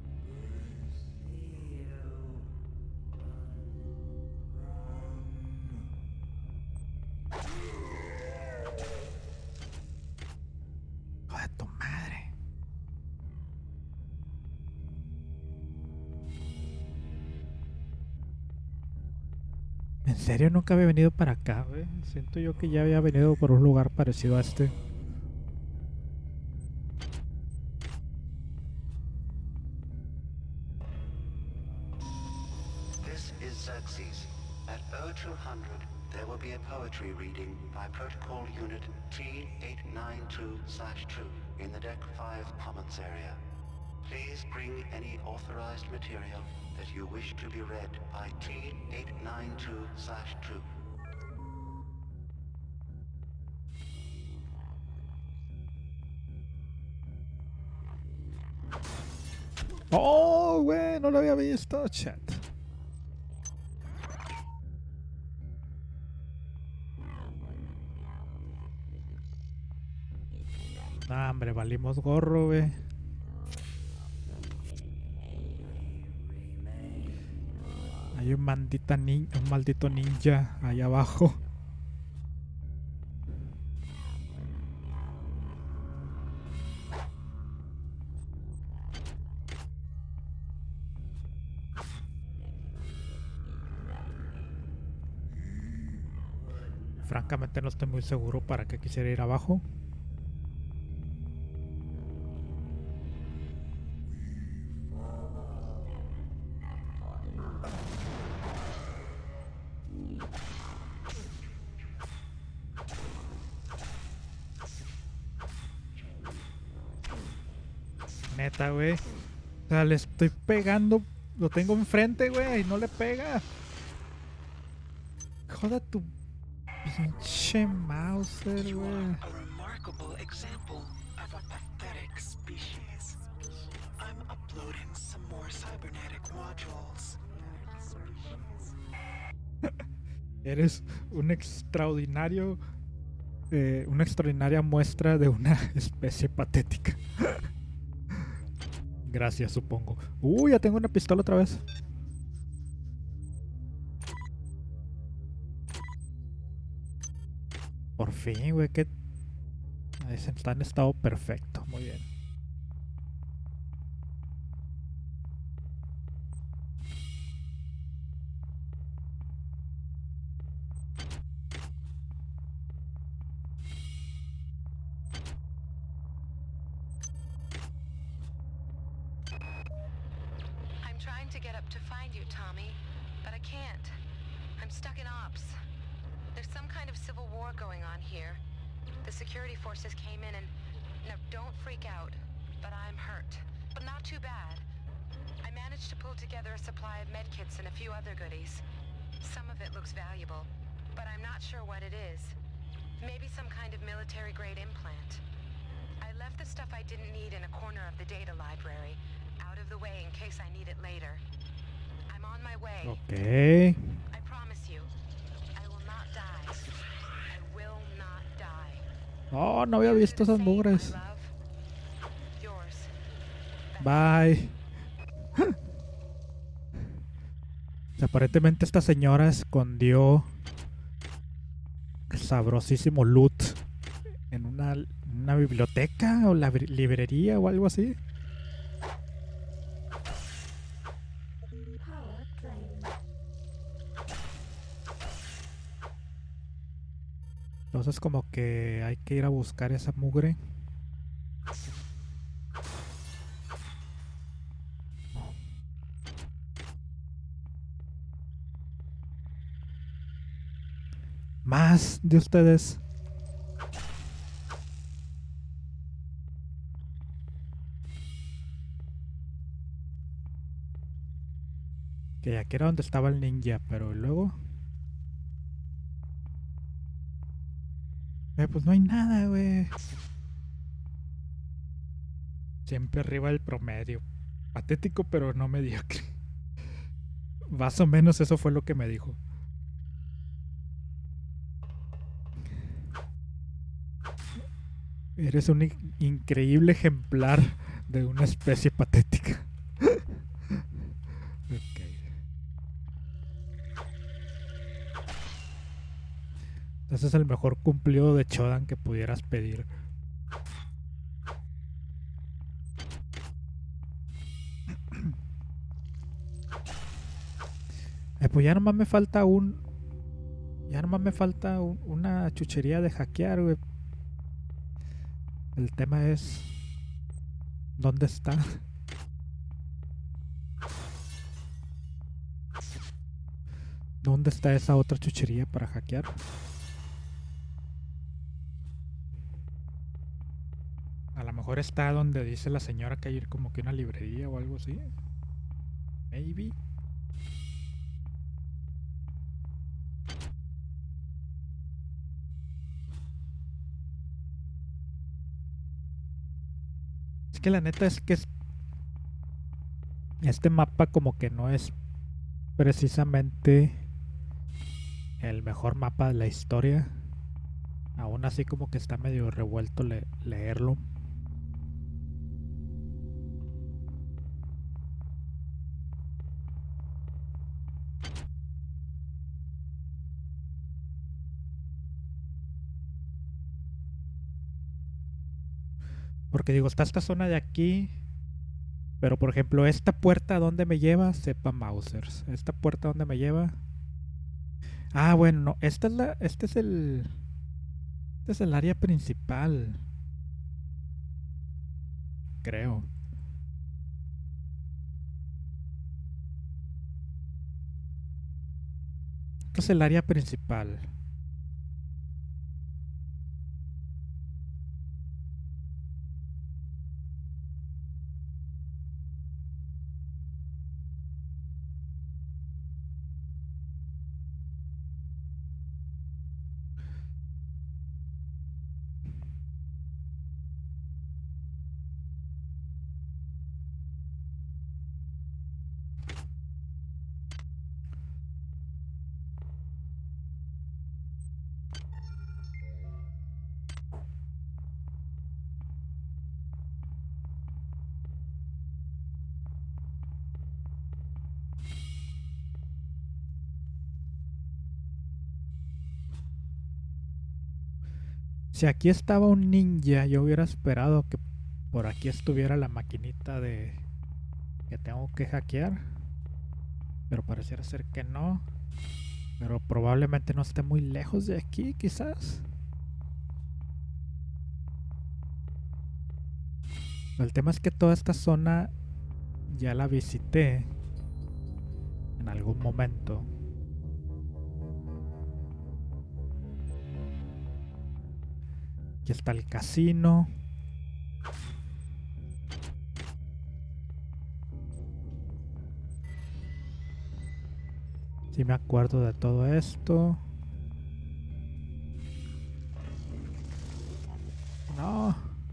Joder, tu madre. En serio, nunca había venido para acá, güey. Siento yo que ya había venido por un lugar parecido a este. This is Xerxes. At 0200, there will be a poetry reading by Protocol Unit T892/2 in the Deck 5 Commons area. Please bring any authorized material that you wish to be read by T892/2. Oh, güey, no lo había visto, chat. Nah, hombre, valimos gorro, güey. Hay un maldito ninja ahí abajo. Francamente no estoy muy seguro para qué quisiera ir abajo. Neta, güey. O sea, le estoy pegando. Lo tengo enfrente, güey. Y no le pega. Joda tu pinche Mauser, güey. A remarkable example of a pathetic species. I'm uploading some more cybernetic modules. Eres un extraordinario. Una extraordinaria muestra de una especie patética. Gracias, supongo. Ya tengo una pistola otra vez. Por fin, güey, que está en estado perfecto. Muy bien. I'm trying to get up to find you, Tommy, but I can't. I'm stuck in ops. There's some kind of civil war going on here. The security forces came in and... No, don't freak out. But I'm hurt. But not too bad. I managed to pull together a supply of medkits and a few other goodies. Some of it looks valuable, but I'm not sure what it is. Maybe some kind of military-grade implant. I left the stuff I didn't need in a corner of the data library, out of the way in case I need it later. I'm on my way. Okay. I promise you, I will not die. I will not die. Oh, no había visto esas mugres. Bye. Aparentemente esta señora escondió sabrosísimo loot en una biblioteca o la librería o algo así. Entonces como que hay que ir a buscar esa mugre. Más de ustedes. Que aquí era donde estaba el ninja, pero luego... pues no hay nada, güey. Siempre arriba del promedio. Patético, pero no mediocre. Más o menos eso fue lo que me dijo. Eres un increíble ejemplar de una especie patética. Okay. Ese es el mejor cumplido de Chodan que pudieras pedir. Pues ya nomás me falta una chuchería de hackear, güey. El tema es... ¿dónde está? ¿Dónde está esa otra chuchería para hackear? A lo mejor está donde dice la señora que hay ir como que una librería o algo así. Maybe. Es que la neta es que este mapa como que no es precisamente el mejor mapa de la historia. Aún así como que está medio revuelto leerlo. Porque digo, está esta zona de aquí. Pero por ejemplo, esta puerta ¿a dónde me lleva? Sepa Mausers. Esta puerta ¿a dónde me lleva? Ah, bueno, no. Este es el área principal. Creo. Este es el área principal. Si aquí estaba un ninja, yo hubiera esperado que por aquí estuviera la maquinita de que tengo que hackear. Pero pareciera ser que no. Pero probablemente no esté muy lejos de aquí, quizás. El tema es que toda esta zona ya la visité en algún momento. Aquí está el casino. Sí me acuerdo de todo esto. No.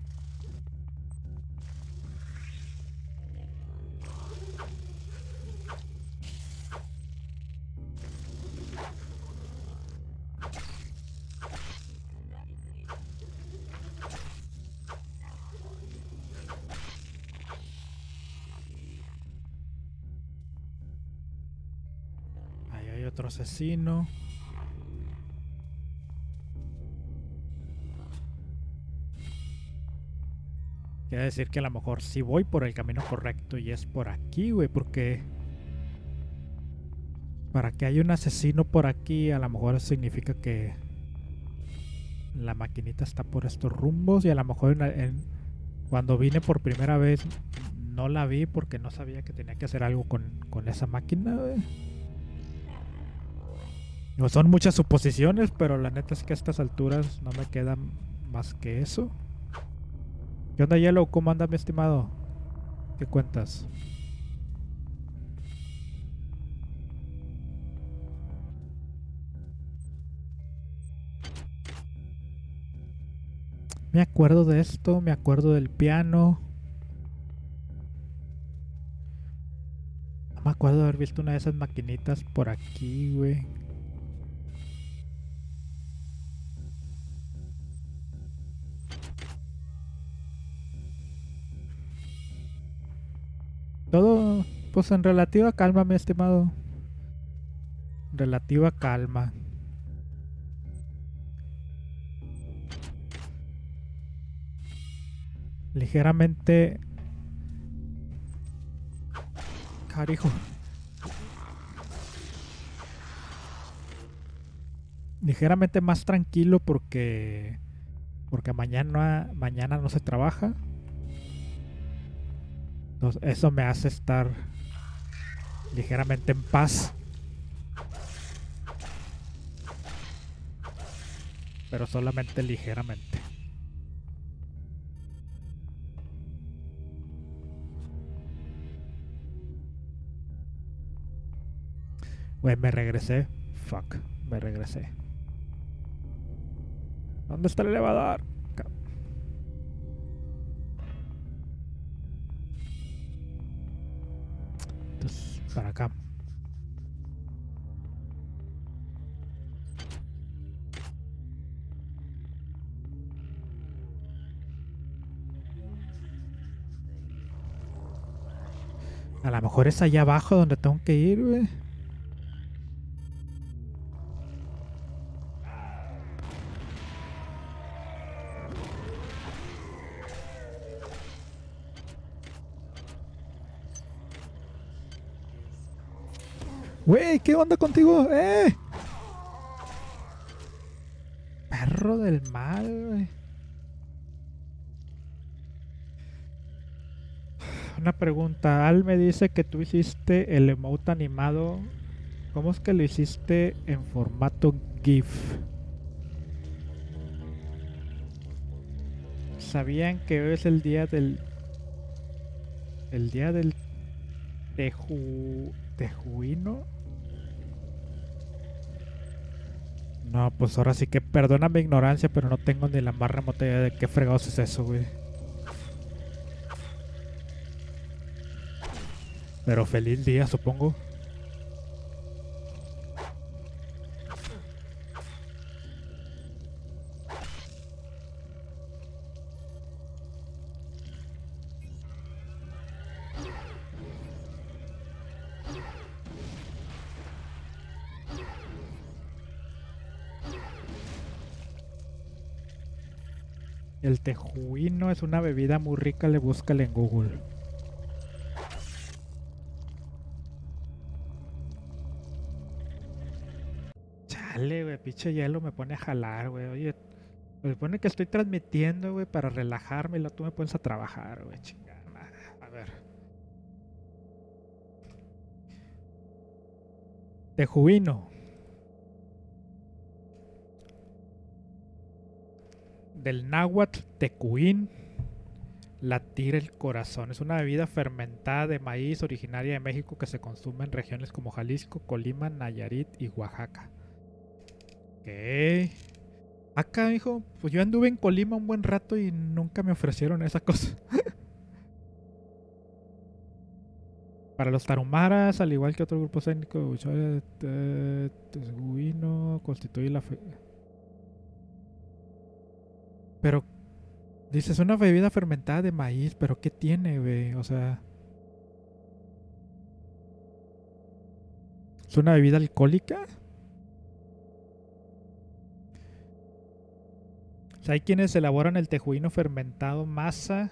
Ahí hay otro asesino. Quiere decir que a lo mejor sí voy por el camino correcto y es por aquí, güey, porque para que haya un asesino por aquí, a lo mejor significa que la maquinita está por estos rumbos y a lo mejor cuando vine por primera vez no la vi porque no sabía que tenía que hacer algo con esa máquina, güey. No son muchas suposiciones, pero la neta es que a estas alturas no me queda más que eso. ¿Qué onda, Yellow? ¿Cómo anda, mi estimado? ¿Qué cuentas? Me acuerdo de esto, me acuerdo del piano. No me acuerdo de haber visto una de esas maquinitas por aquí, güey. Todo, pues en relativa calma, mi estimado. Relativa calma. Ligeramente... Carijo. Ligeramente más tranquilo porque mañana no se trabaja. Entonces eso me hace estar ligeramente en paz. Pero solamente ligeramente. Güey, me regresé. Fuck, me regresé. ¿Dónde está el elevador? Entonces, para acá. A lo mejor es allá abajo donde tengo que ir, güey. Güey, ¿qué onda contigo? ¡Eh! perro del mal, güey. Una pregunta. Al me dice que tú hiciste el emote animado. ¿Cómo es que lo hiciste en formato GIF? ¿Sabían que hoy es el día del... el día del tejuino? No, pues ahora sí que perdona mi ignorancia, pero no tengo ni la más remota idea de qué fregados es eso, güey. Pero feliz día, supongo. El tejuino es una bebida muy rica, le búscale en Google. Chale, güey, pinche hielo me pone a jalar, güey. Oye, me pone que estoy transmitiendo, güey, para relajarme y luego tú me pones a trabajar, güey, chingada madre. A ver. Tejuino. Del náhuatl tecuín, latir el corazón. Es una bebida fermentada de maíz originaria de México que se consume en regiones como Jalisco, Colima, Nayarit y Oaxaca. Ok. Acá, hijo, pues yo anduve en Colima un buen rato y nunca me ofrecieron esa cosa. Para los tarumaras, al igual que otro grupo étnico, tecuino constituye la Pero dices una bebida fermentada de maíz, pero ¿qué tiene, güey? O sea, ¿es una bebida alcohólica? O sea, hay quienes elaboran el tejuino fermentado masa.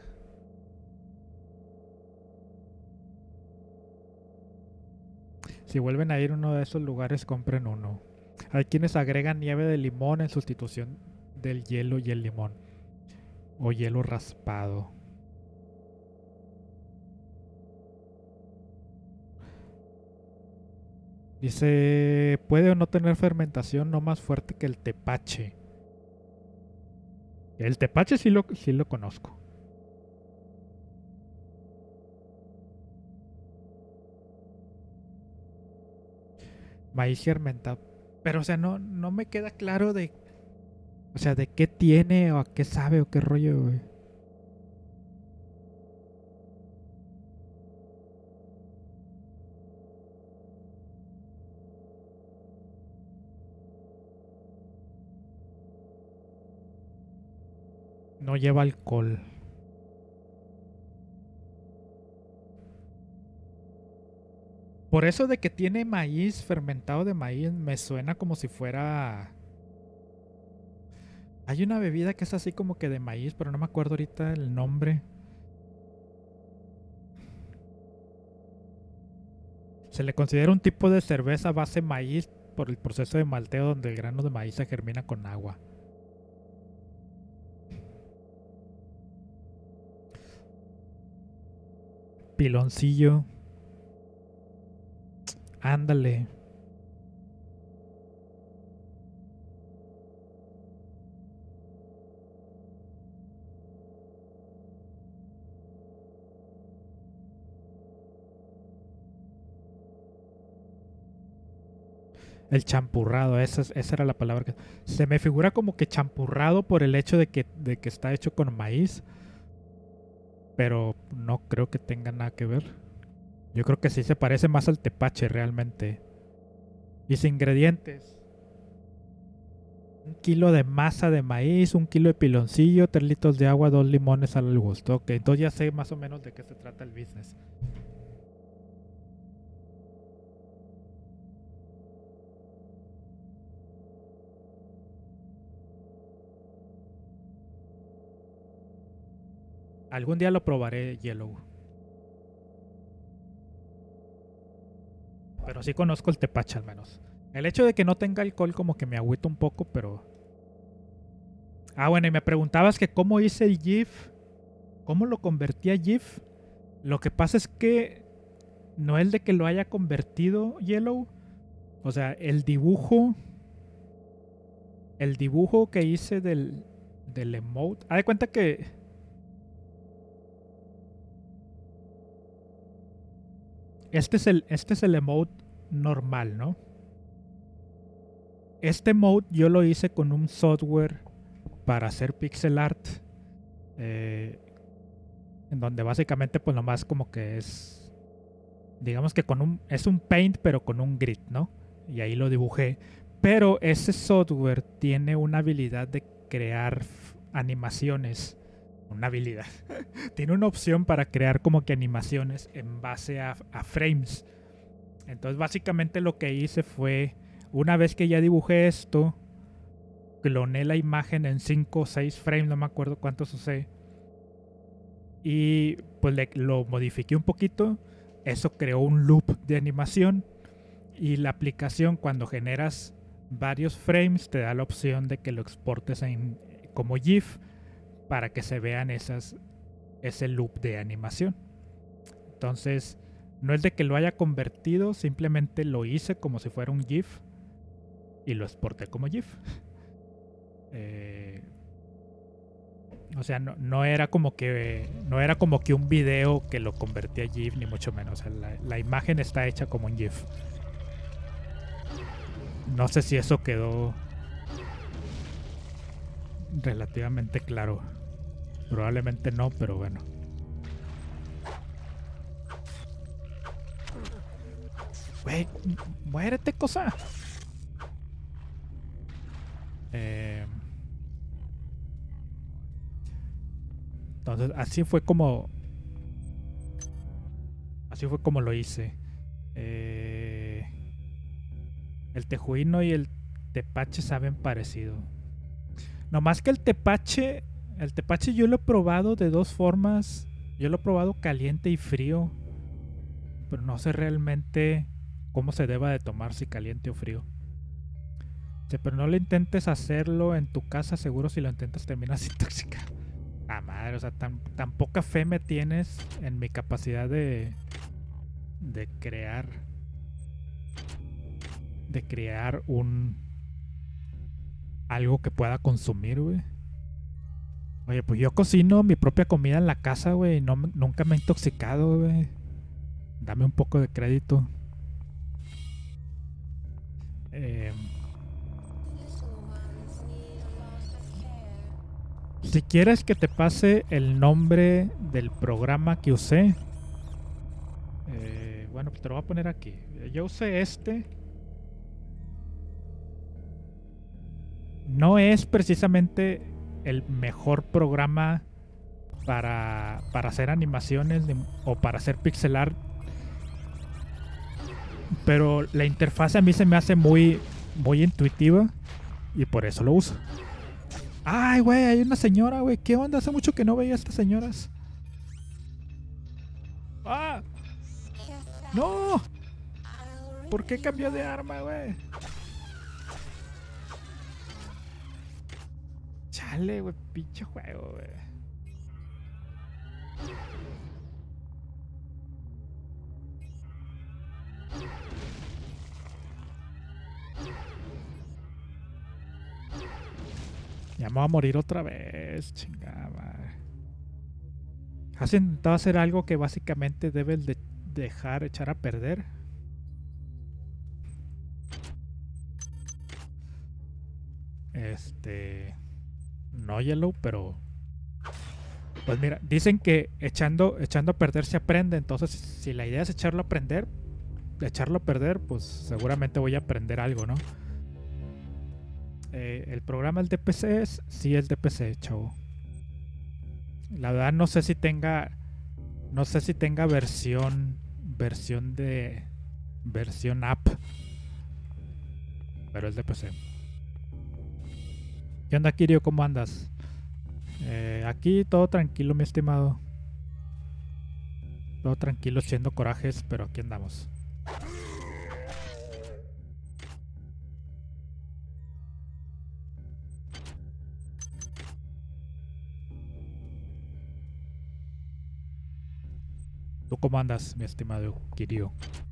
Si vuelven a ir a uno de esos lugares, compren uno. Hay quienes agregan nieve de limón en sustitución del hielo y el limón. O hielo raspado. Dice, puede o no tener fermentación no más fuerte que el tepache. El tepache sí lo conozco. Maíz fermentado. Pero, o sea, no me queda claro de... O sea, de qué tiene o a qué sabe o qué rollo, güey. No lleva alcohol. Por eso de que tiene maíz, fermentado de maíz, me suena como si fuera... Hay una bebida que es así como que de maíz, pero no me acuerdo ahorita el nombre. Se le considera un tipo de cerveza a base maíz por el proceso de malteo donde el grano de maíz se germina con agua. Piloncillo. Ándale. El champurrado, esa era la palabra que... Se me figura como que champurrado por el hecho de que está hecho con maíz. Pero no creo que tenga nada que ver. Yo creo que sí se parece más al tepache realmente. Y sin ingredientes. 1 kilo de masa de maíz, 1 kilo de piloncillo, 3 litros de agua, 2 limones al gusto. Ok, entonces ya sé más o menos de qué se trata el business. Algún día lo probaré, Yellow. Pero sí conozco el tepache al menos. El hecho de que no tenga alcohol como que me agüita un poco, pero... Ah, bueno, y me preguntabas que cómo hice el GIF. ¿Cómo lo convertí a GIF? Lo que pasa es que no es de que lo haya convertido Yellow. O sea, el dibujo que hice del emote. Haz de cuenta que este es el emote normal, ¿no? Este emote yo lo hice con un software para hacer pixel art. En donde básicamente pues nomás como que es, digamos que es un paint pero con un grid, ¿no? Y ahí lo dibujé. Pero ese software tiene una habilidad de crear animaciones. Una habilidad. Tiene una opción para crear como que animaciones en base a frames. Entonces básicamente lo que hice fue, una vez que ya dibujé esto, cloné la imagen en 5 o 6 frames, no me acuerdo cuántos usé. Y pues lo modifiqué un poquito. Eso creó un loop de animación. Y la aplicación, cuando generas varios frames, te da la opción de que lo exportes como GIF para que se vean ese loop de animación. Entonces, no es de que lo haya convertido, simplemente lo hice como si fuera un GIF y lo exporté como GIF. O sea, no era como que un video que lo convertí a GIF, ni mucho menos. O sea, la imagen está hecha como un GIF. No sé si eso quedó relativamente claro. Probablemente no, pero bueno. Güey, muérete, cosa. Entonces así fue como lo hice. El tejuino y el tepache saben parecido. No más que el tepache yo lo he probado de dos formas. Yo lo he probado caliente y frío, pero no sé realmente cómo se deba de tomar, si caliente o frío. Pero no lo intentes hacerlo en tu casa, seguro si lo intentas terminas intoxicado. Ah, madre, o sea, tan poca fe me tienes en mi capacidad de crear algo que pueda consumir, güey. Oye, pues yo cocino mi propia comida en la casa, güey, y nunca me he intoxicado, güey. Dame un poco de crédito. Si quieres que te pase el nombre del programa que usé, bueno, pues te lo voy a poner aquí. Yo usé este. No es precisamente el mejor programa para hacer animaciones o para hacer pixel art, pero la interfaz a mí se me hace muy intuitiva y por eso lo uso. Ay, güey, hay una señora, güey. ¿Qué onda? Hace mucho que no veía a estas señoras. ¡Ah! ¡No! ¿Por qué cambió de arma, güey? Chale, güey, pinche juego, güey. Ya me voy a morir otra vez, chingada madre. ¿Has intentado hacer algo que básicamente debes de echar a perder? No, Yellow, pero pues mira, dicen que echando a perder se aprende. Entonces, si la idea es echarlo a perder, pues seguramente voy a aprender algo, ¿no? El programa el de PC sí es de PC, chavo. La verdad no sé si tenga versión app, pero es de PC. ¿Qué onda, Kirio? ¿Cómo andas? Aquí todo tranquilo, mi estimado. Todo tranquilo, echando corajes, pero aquí andamos. ¿Cómo andas, mi estimado Kiryu?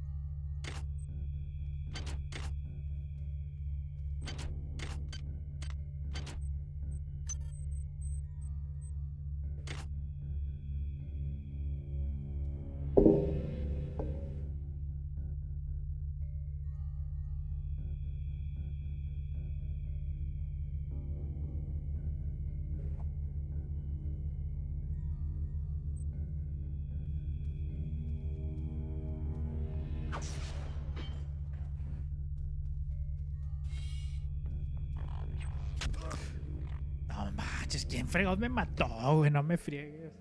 No manches, ¿quién fregón me mató, güey? No me friegues.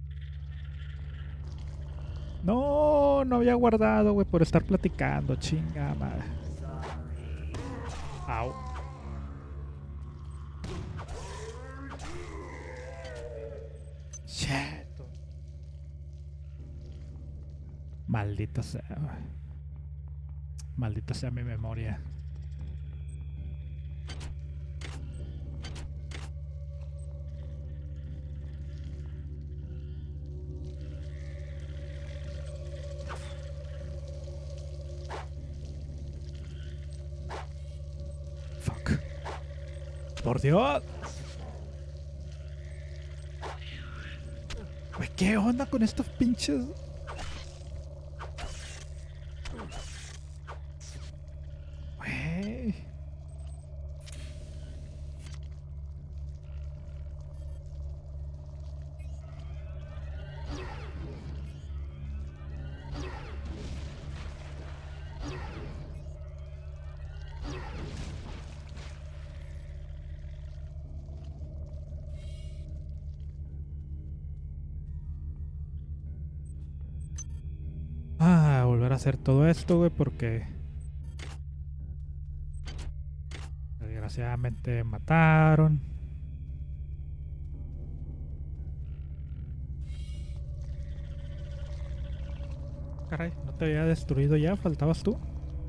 No, no había guardado, güey, por estar platicando, chinga madre. Au. Shit. Maldita sea, güey. Maldita sea mi memoria. Fuck. Por Dios. Güey, ¿qué onda con estos pinches? Güey. Volver a hacer todo esto, güey, porque desgraciadamente mataron. Caray, ¿no te había destruido ya? ¿Faltabas tú?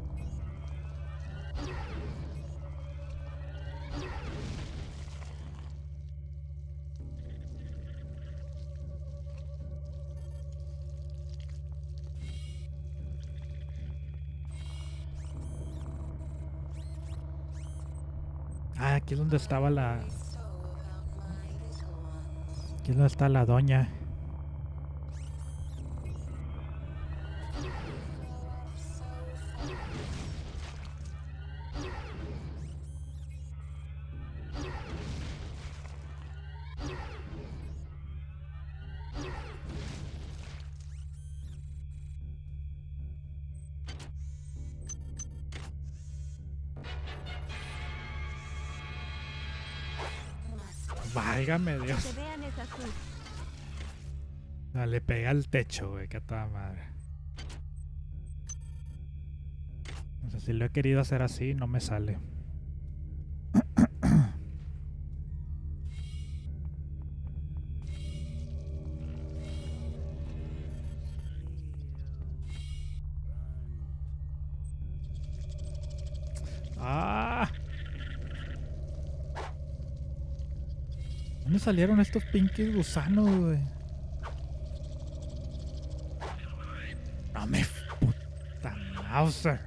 Ah, aquí es donde estaba la... Aquí es donde está la doña. Válgame Dios. Dale, pega al techo, güey, que a toda madre. O sea, si lo he querido hacer así, no me sale. ¡Ah! ¿Dónde salieron estos pinches gusanos, güey? No me... puta Mauser.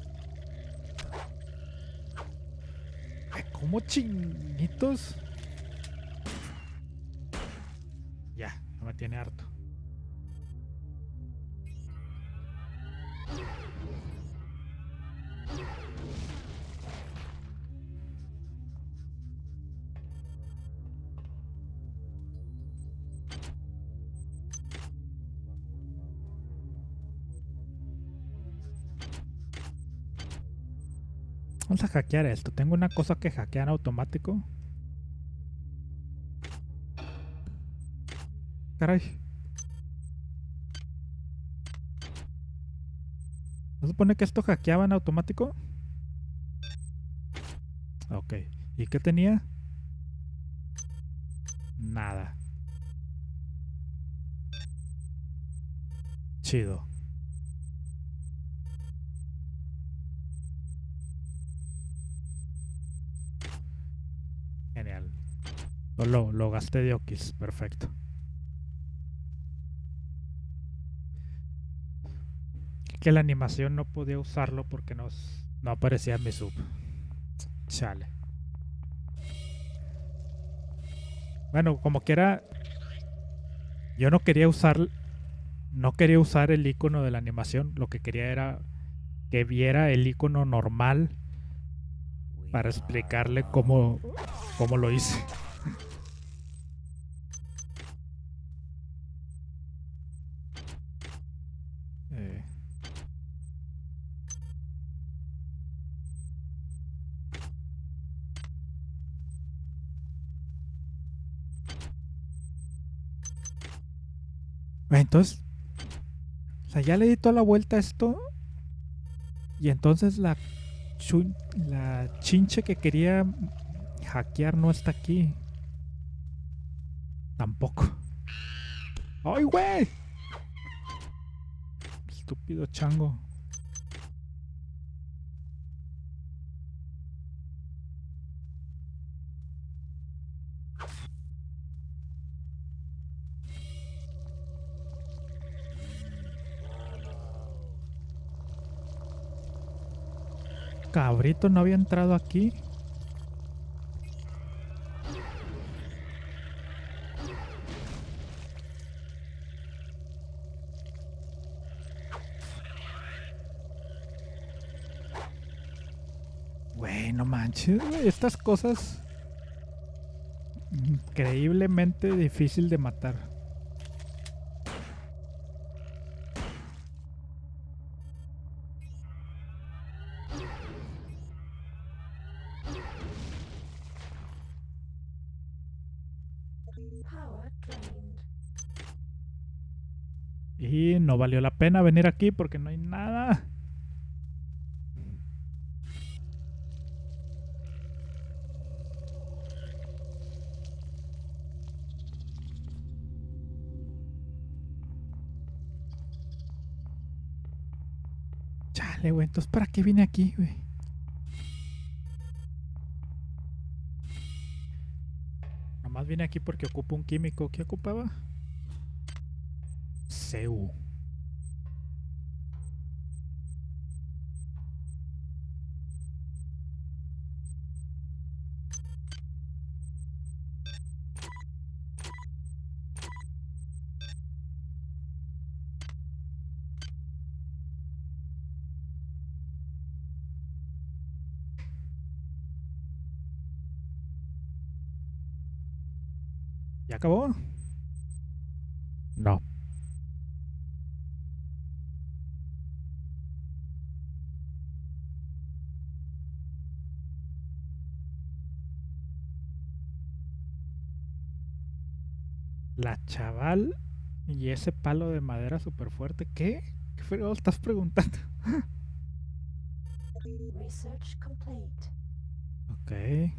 ¿Cómo chinitos? Ya, no me tiene harto. Vamos a hackear esto. Tengo una cosa que hackean automático. Caray. ¿No se supone que esto hackeaba en automático? Ok. ¿Y qué tenía? Nada. Chido. Genial. Lo gasté de Okis. Perfecto. que la animación no podía usarlo porque no aparecía en mi sub. Chale. Bueno, como quiera, yo no quería usar el icono de la animación. Lo que quería era que viera el icono normal para explicarle cómo lo hice. Entonces, o sea, ya le di toda la vuelta a esto. Y entonces la chinche que quería hackear no está aquí. Tampoco. ¡Ay, güey! Estúpido chango. Cabrito, no había entrado aquí. Güey, no manches, güey. Estas cosas increíblemente difícil de matar. Y no valió la pena venir aquí porque no hay nada. Chale, güey. Entonces, ¿para qué vine aquí, güey? Nomás vine aquí porque ocupo un químico. ¿Qué ocupaba? CU. ¿Ya acabó? No. La chaval y ese palo de madera súper fuerte. ¿Qué? ¿Qué fregado estás preguntando? Research complete. Ok.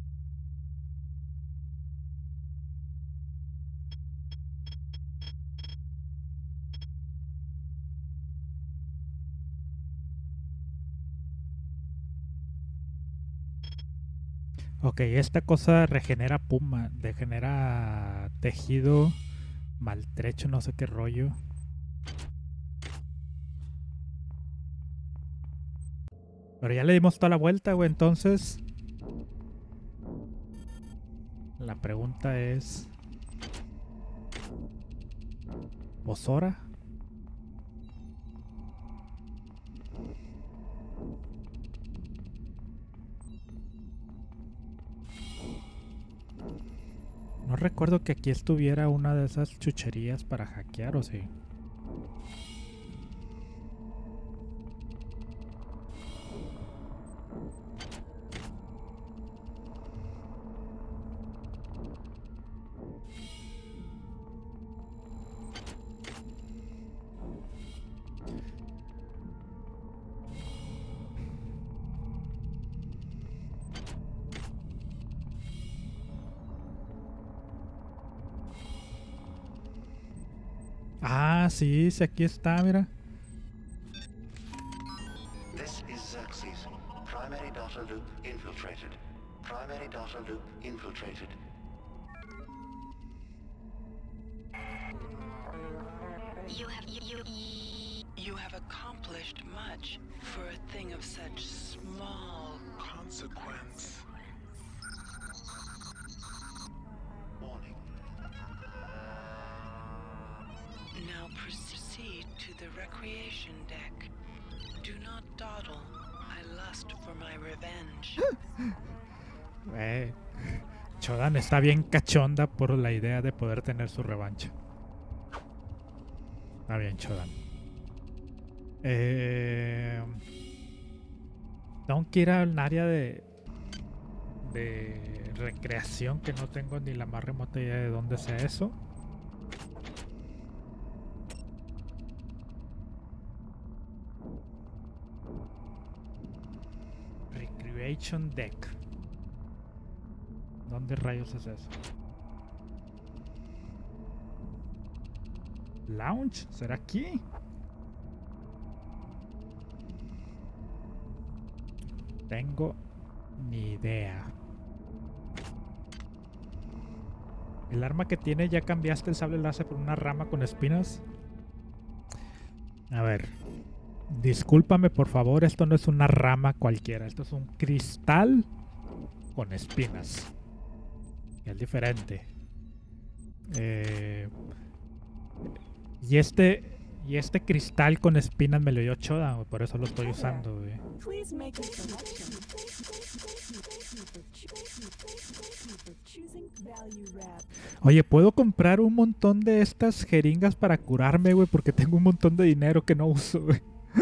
Ok, esta cosa regenera puma, regenera tejido, maltrecho, no sé qué rollo. Pero ya le dimos toda la vuelta, güey, entonces... La pregunta es... ¿Bosora? No recuerdo que aquí estuviera una de esas chucherías para hackear, ¿o sí? Ah, sí, sí, aquí está, mira. This is Xerxes. Primary data loop infiltrated. Primary data loop infiltrated. You have accomplished accomplished much for a thing of such small consequence. Warning. Now proceed to the recreation deck. Do not dawdle. I lust for my revenge. Chodan está bien cachonda por la idea de poder tener su revancha. Está bien, Chodan. Tengo que ir al área de recreación, que no tengo ni la más remota idea de dónde sea eso. Recreation Deck. ¿Dónde rayos es eso? ¿Lounge? ¿Será aquí? Tengo ni idea. El arma que tiene, ¿ya cambiaste el sable láser por una rama con espinas? A ver. Discúlpame, por favor, esto no es una rama cualquiera. Esto es un cristal con espinas. Es diferente. Y este cristal con espinas me lo dio Choda, por eso lo estoy usando, güey. Oye, ¿puedo comprar un montón de estas jeringas para curarme, güey? Porque tengo un montón de dinero que no uso, güey.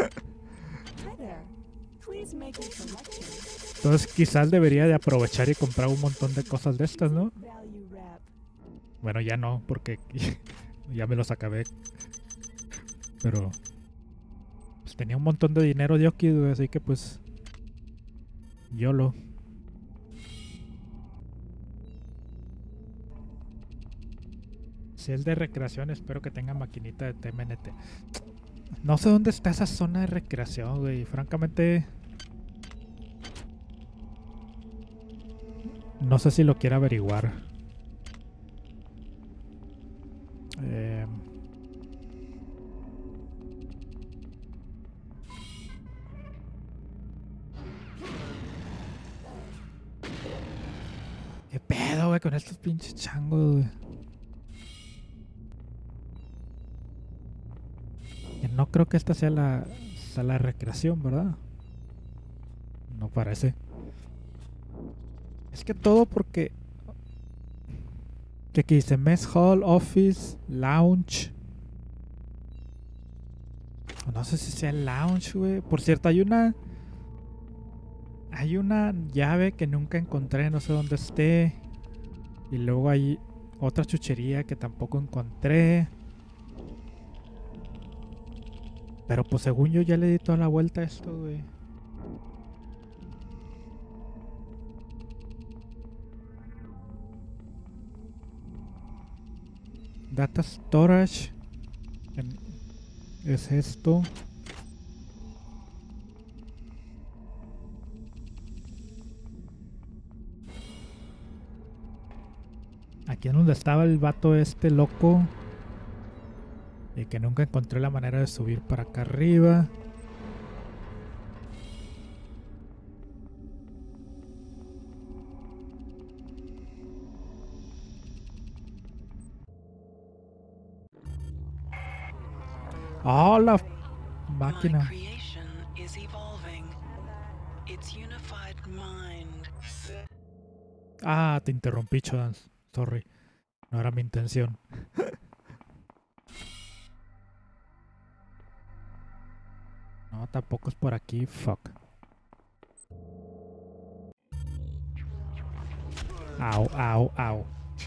Entonces quizás debería de aprovechar y comprar un montón de cosas de estas, ¿no? Bueno, ya no, porque ya me los acabé. Pero pues tenía un montón de dinero de Oki, güey, así que pues YOLO. Si es de recreación, espero que tenga maquinita de TMNT. No sé dónde está esa zona de recreación, güey. Francamente, no sé si lo quiero averiguar. ¿Qué pedo, güey, con estos pinches changos, güey? No creo que esta sea la sala de recreación, ¿verdad? No parece. Es que todo porque... Que aquí dice Mess Hall, Office, Lounge. No sé si sea el Lounge, güey. Por cierto, hay una llave que nunca encontré, no sé dónde esté. Y luego hay otra chuchería que tampoco encontré. Pero pues según yo ya le di toda la vuelta a esto, güey. Data storage. Es esto. Aquí es donde estaba el vato este loco. Y que nunca encontré la manera de subir para acá arriba. ¡Oh, la máquina! Ah, te interrumpí, Chodan. Sorry. No era mi intención. No, tampoco es por aquí. Fuck. Au, au, au.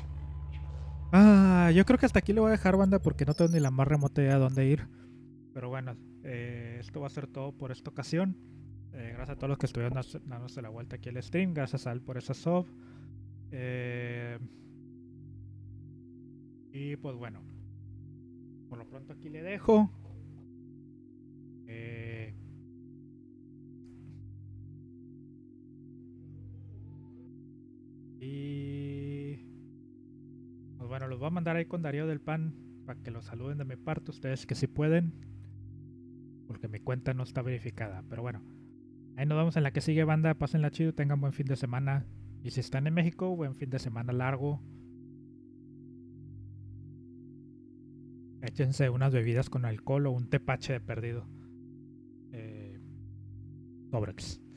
Ah, yo creo que hasta aquí le voy a dejar, banda, porque no tengo ni la más remota idea de dónde ir. Pero bueno, esto va a ser todo por esta ocasión. Gracias a todos los que estuvieron dándose la vuelta aquí al stream. Gracias a él por esa sub. Y pues bueno, por lo pronto aquí le dejo. Y pues bueno, los voy a mandar ahí con Darío del Pan para que los saluden de mi parte, ustedes que sí pueden. porque mi cuenta no está verificada. Pero bueno, ahí nos vemos en la que sigue, banda. Pásenla chido, tengan buen fin de semana. Y si están en México, buen fin de semana largo. Échense unas bebidas con alcohol o un tepache de perdido. Sobrex.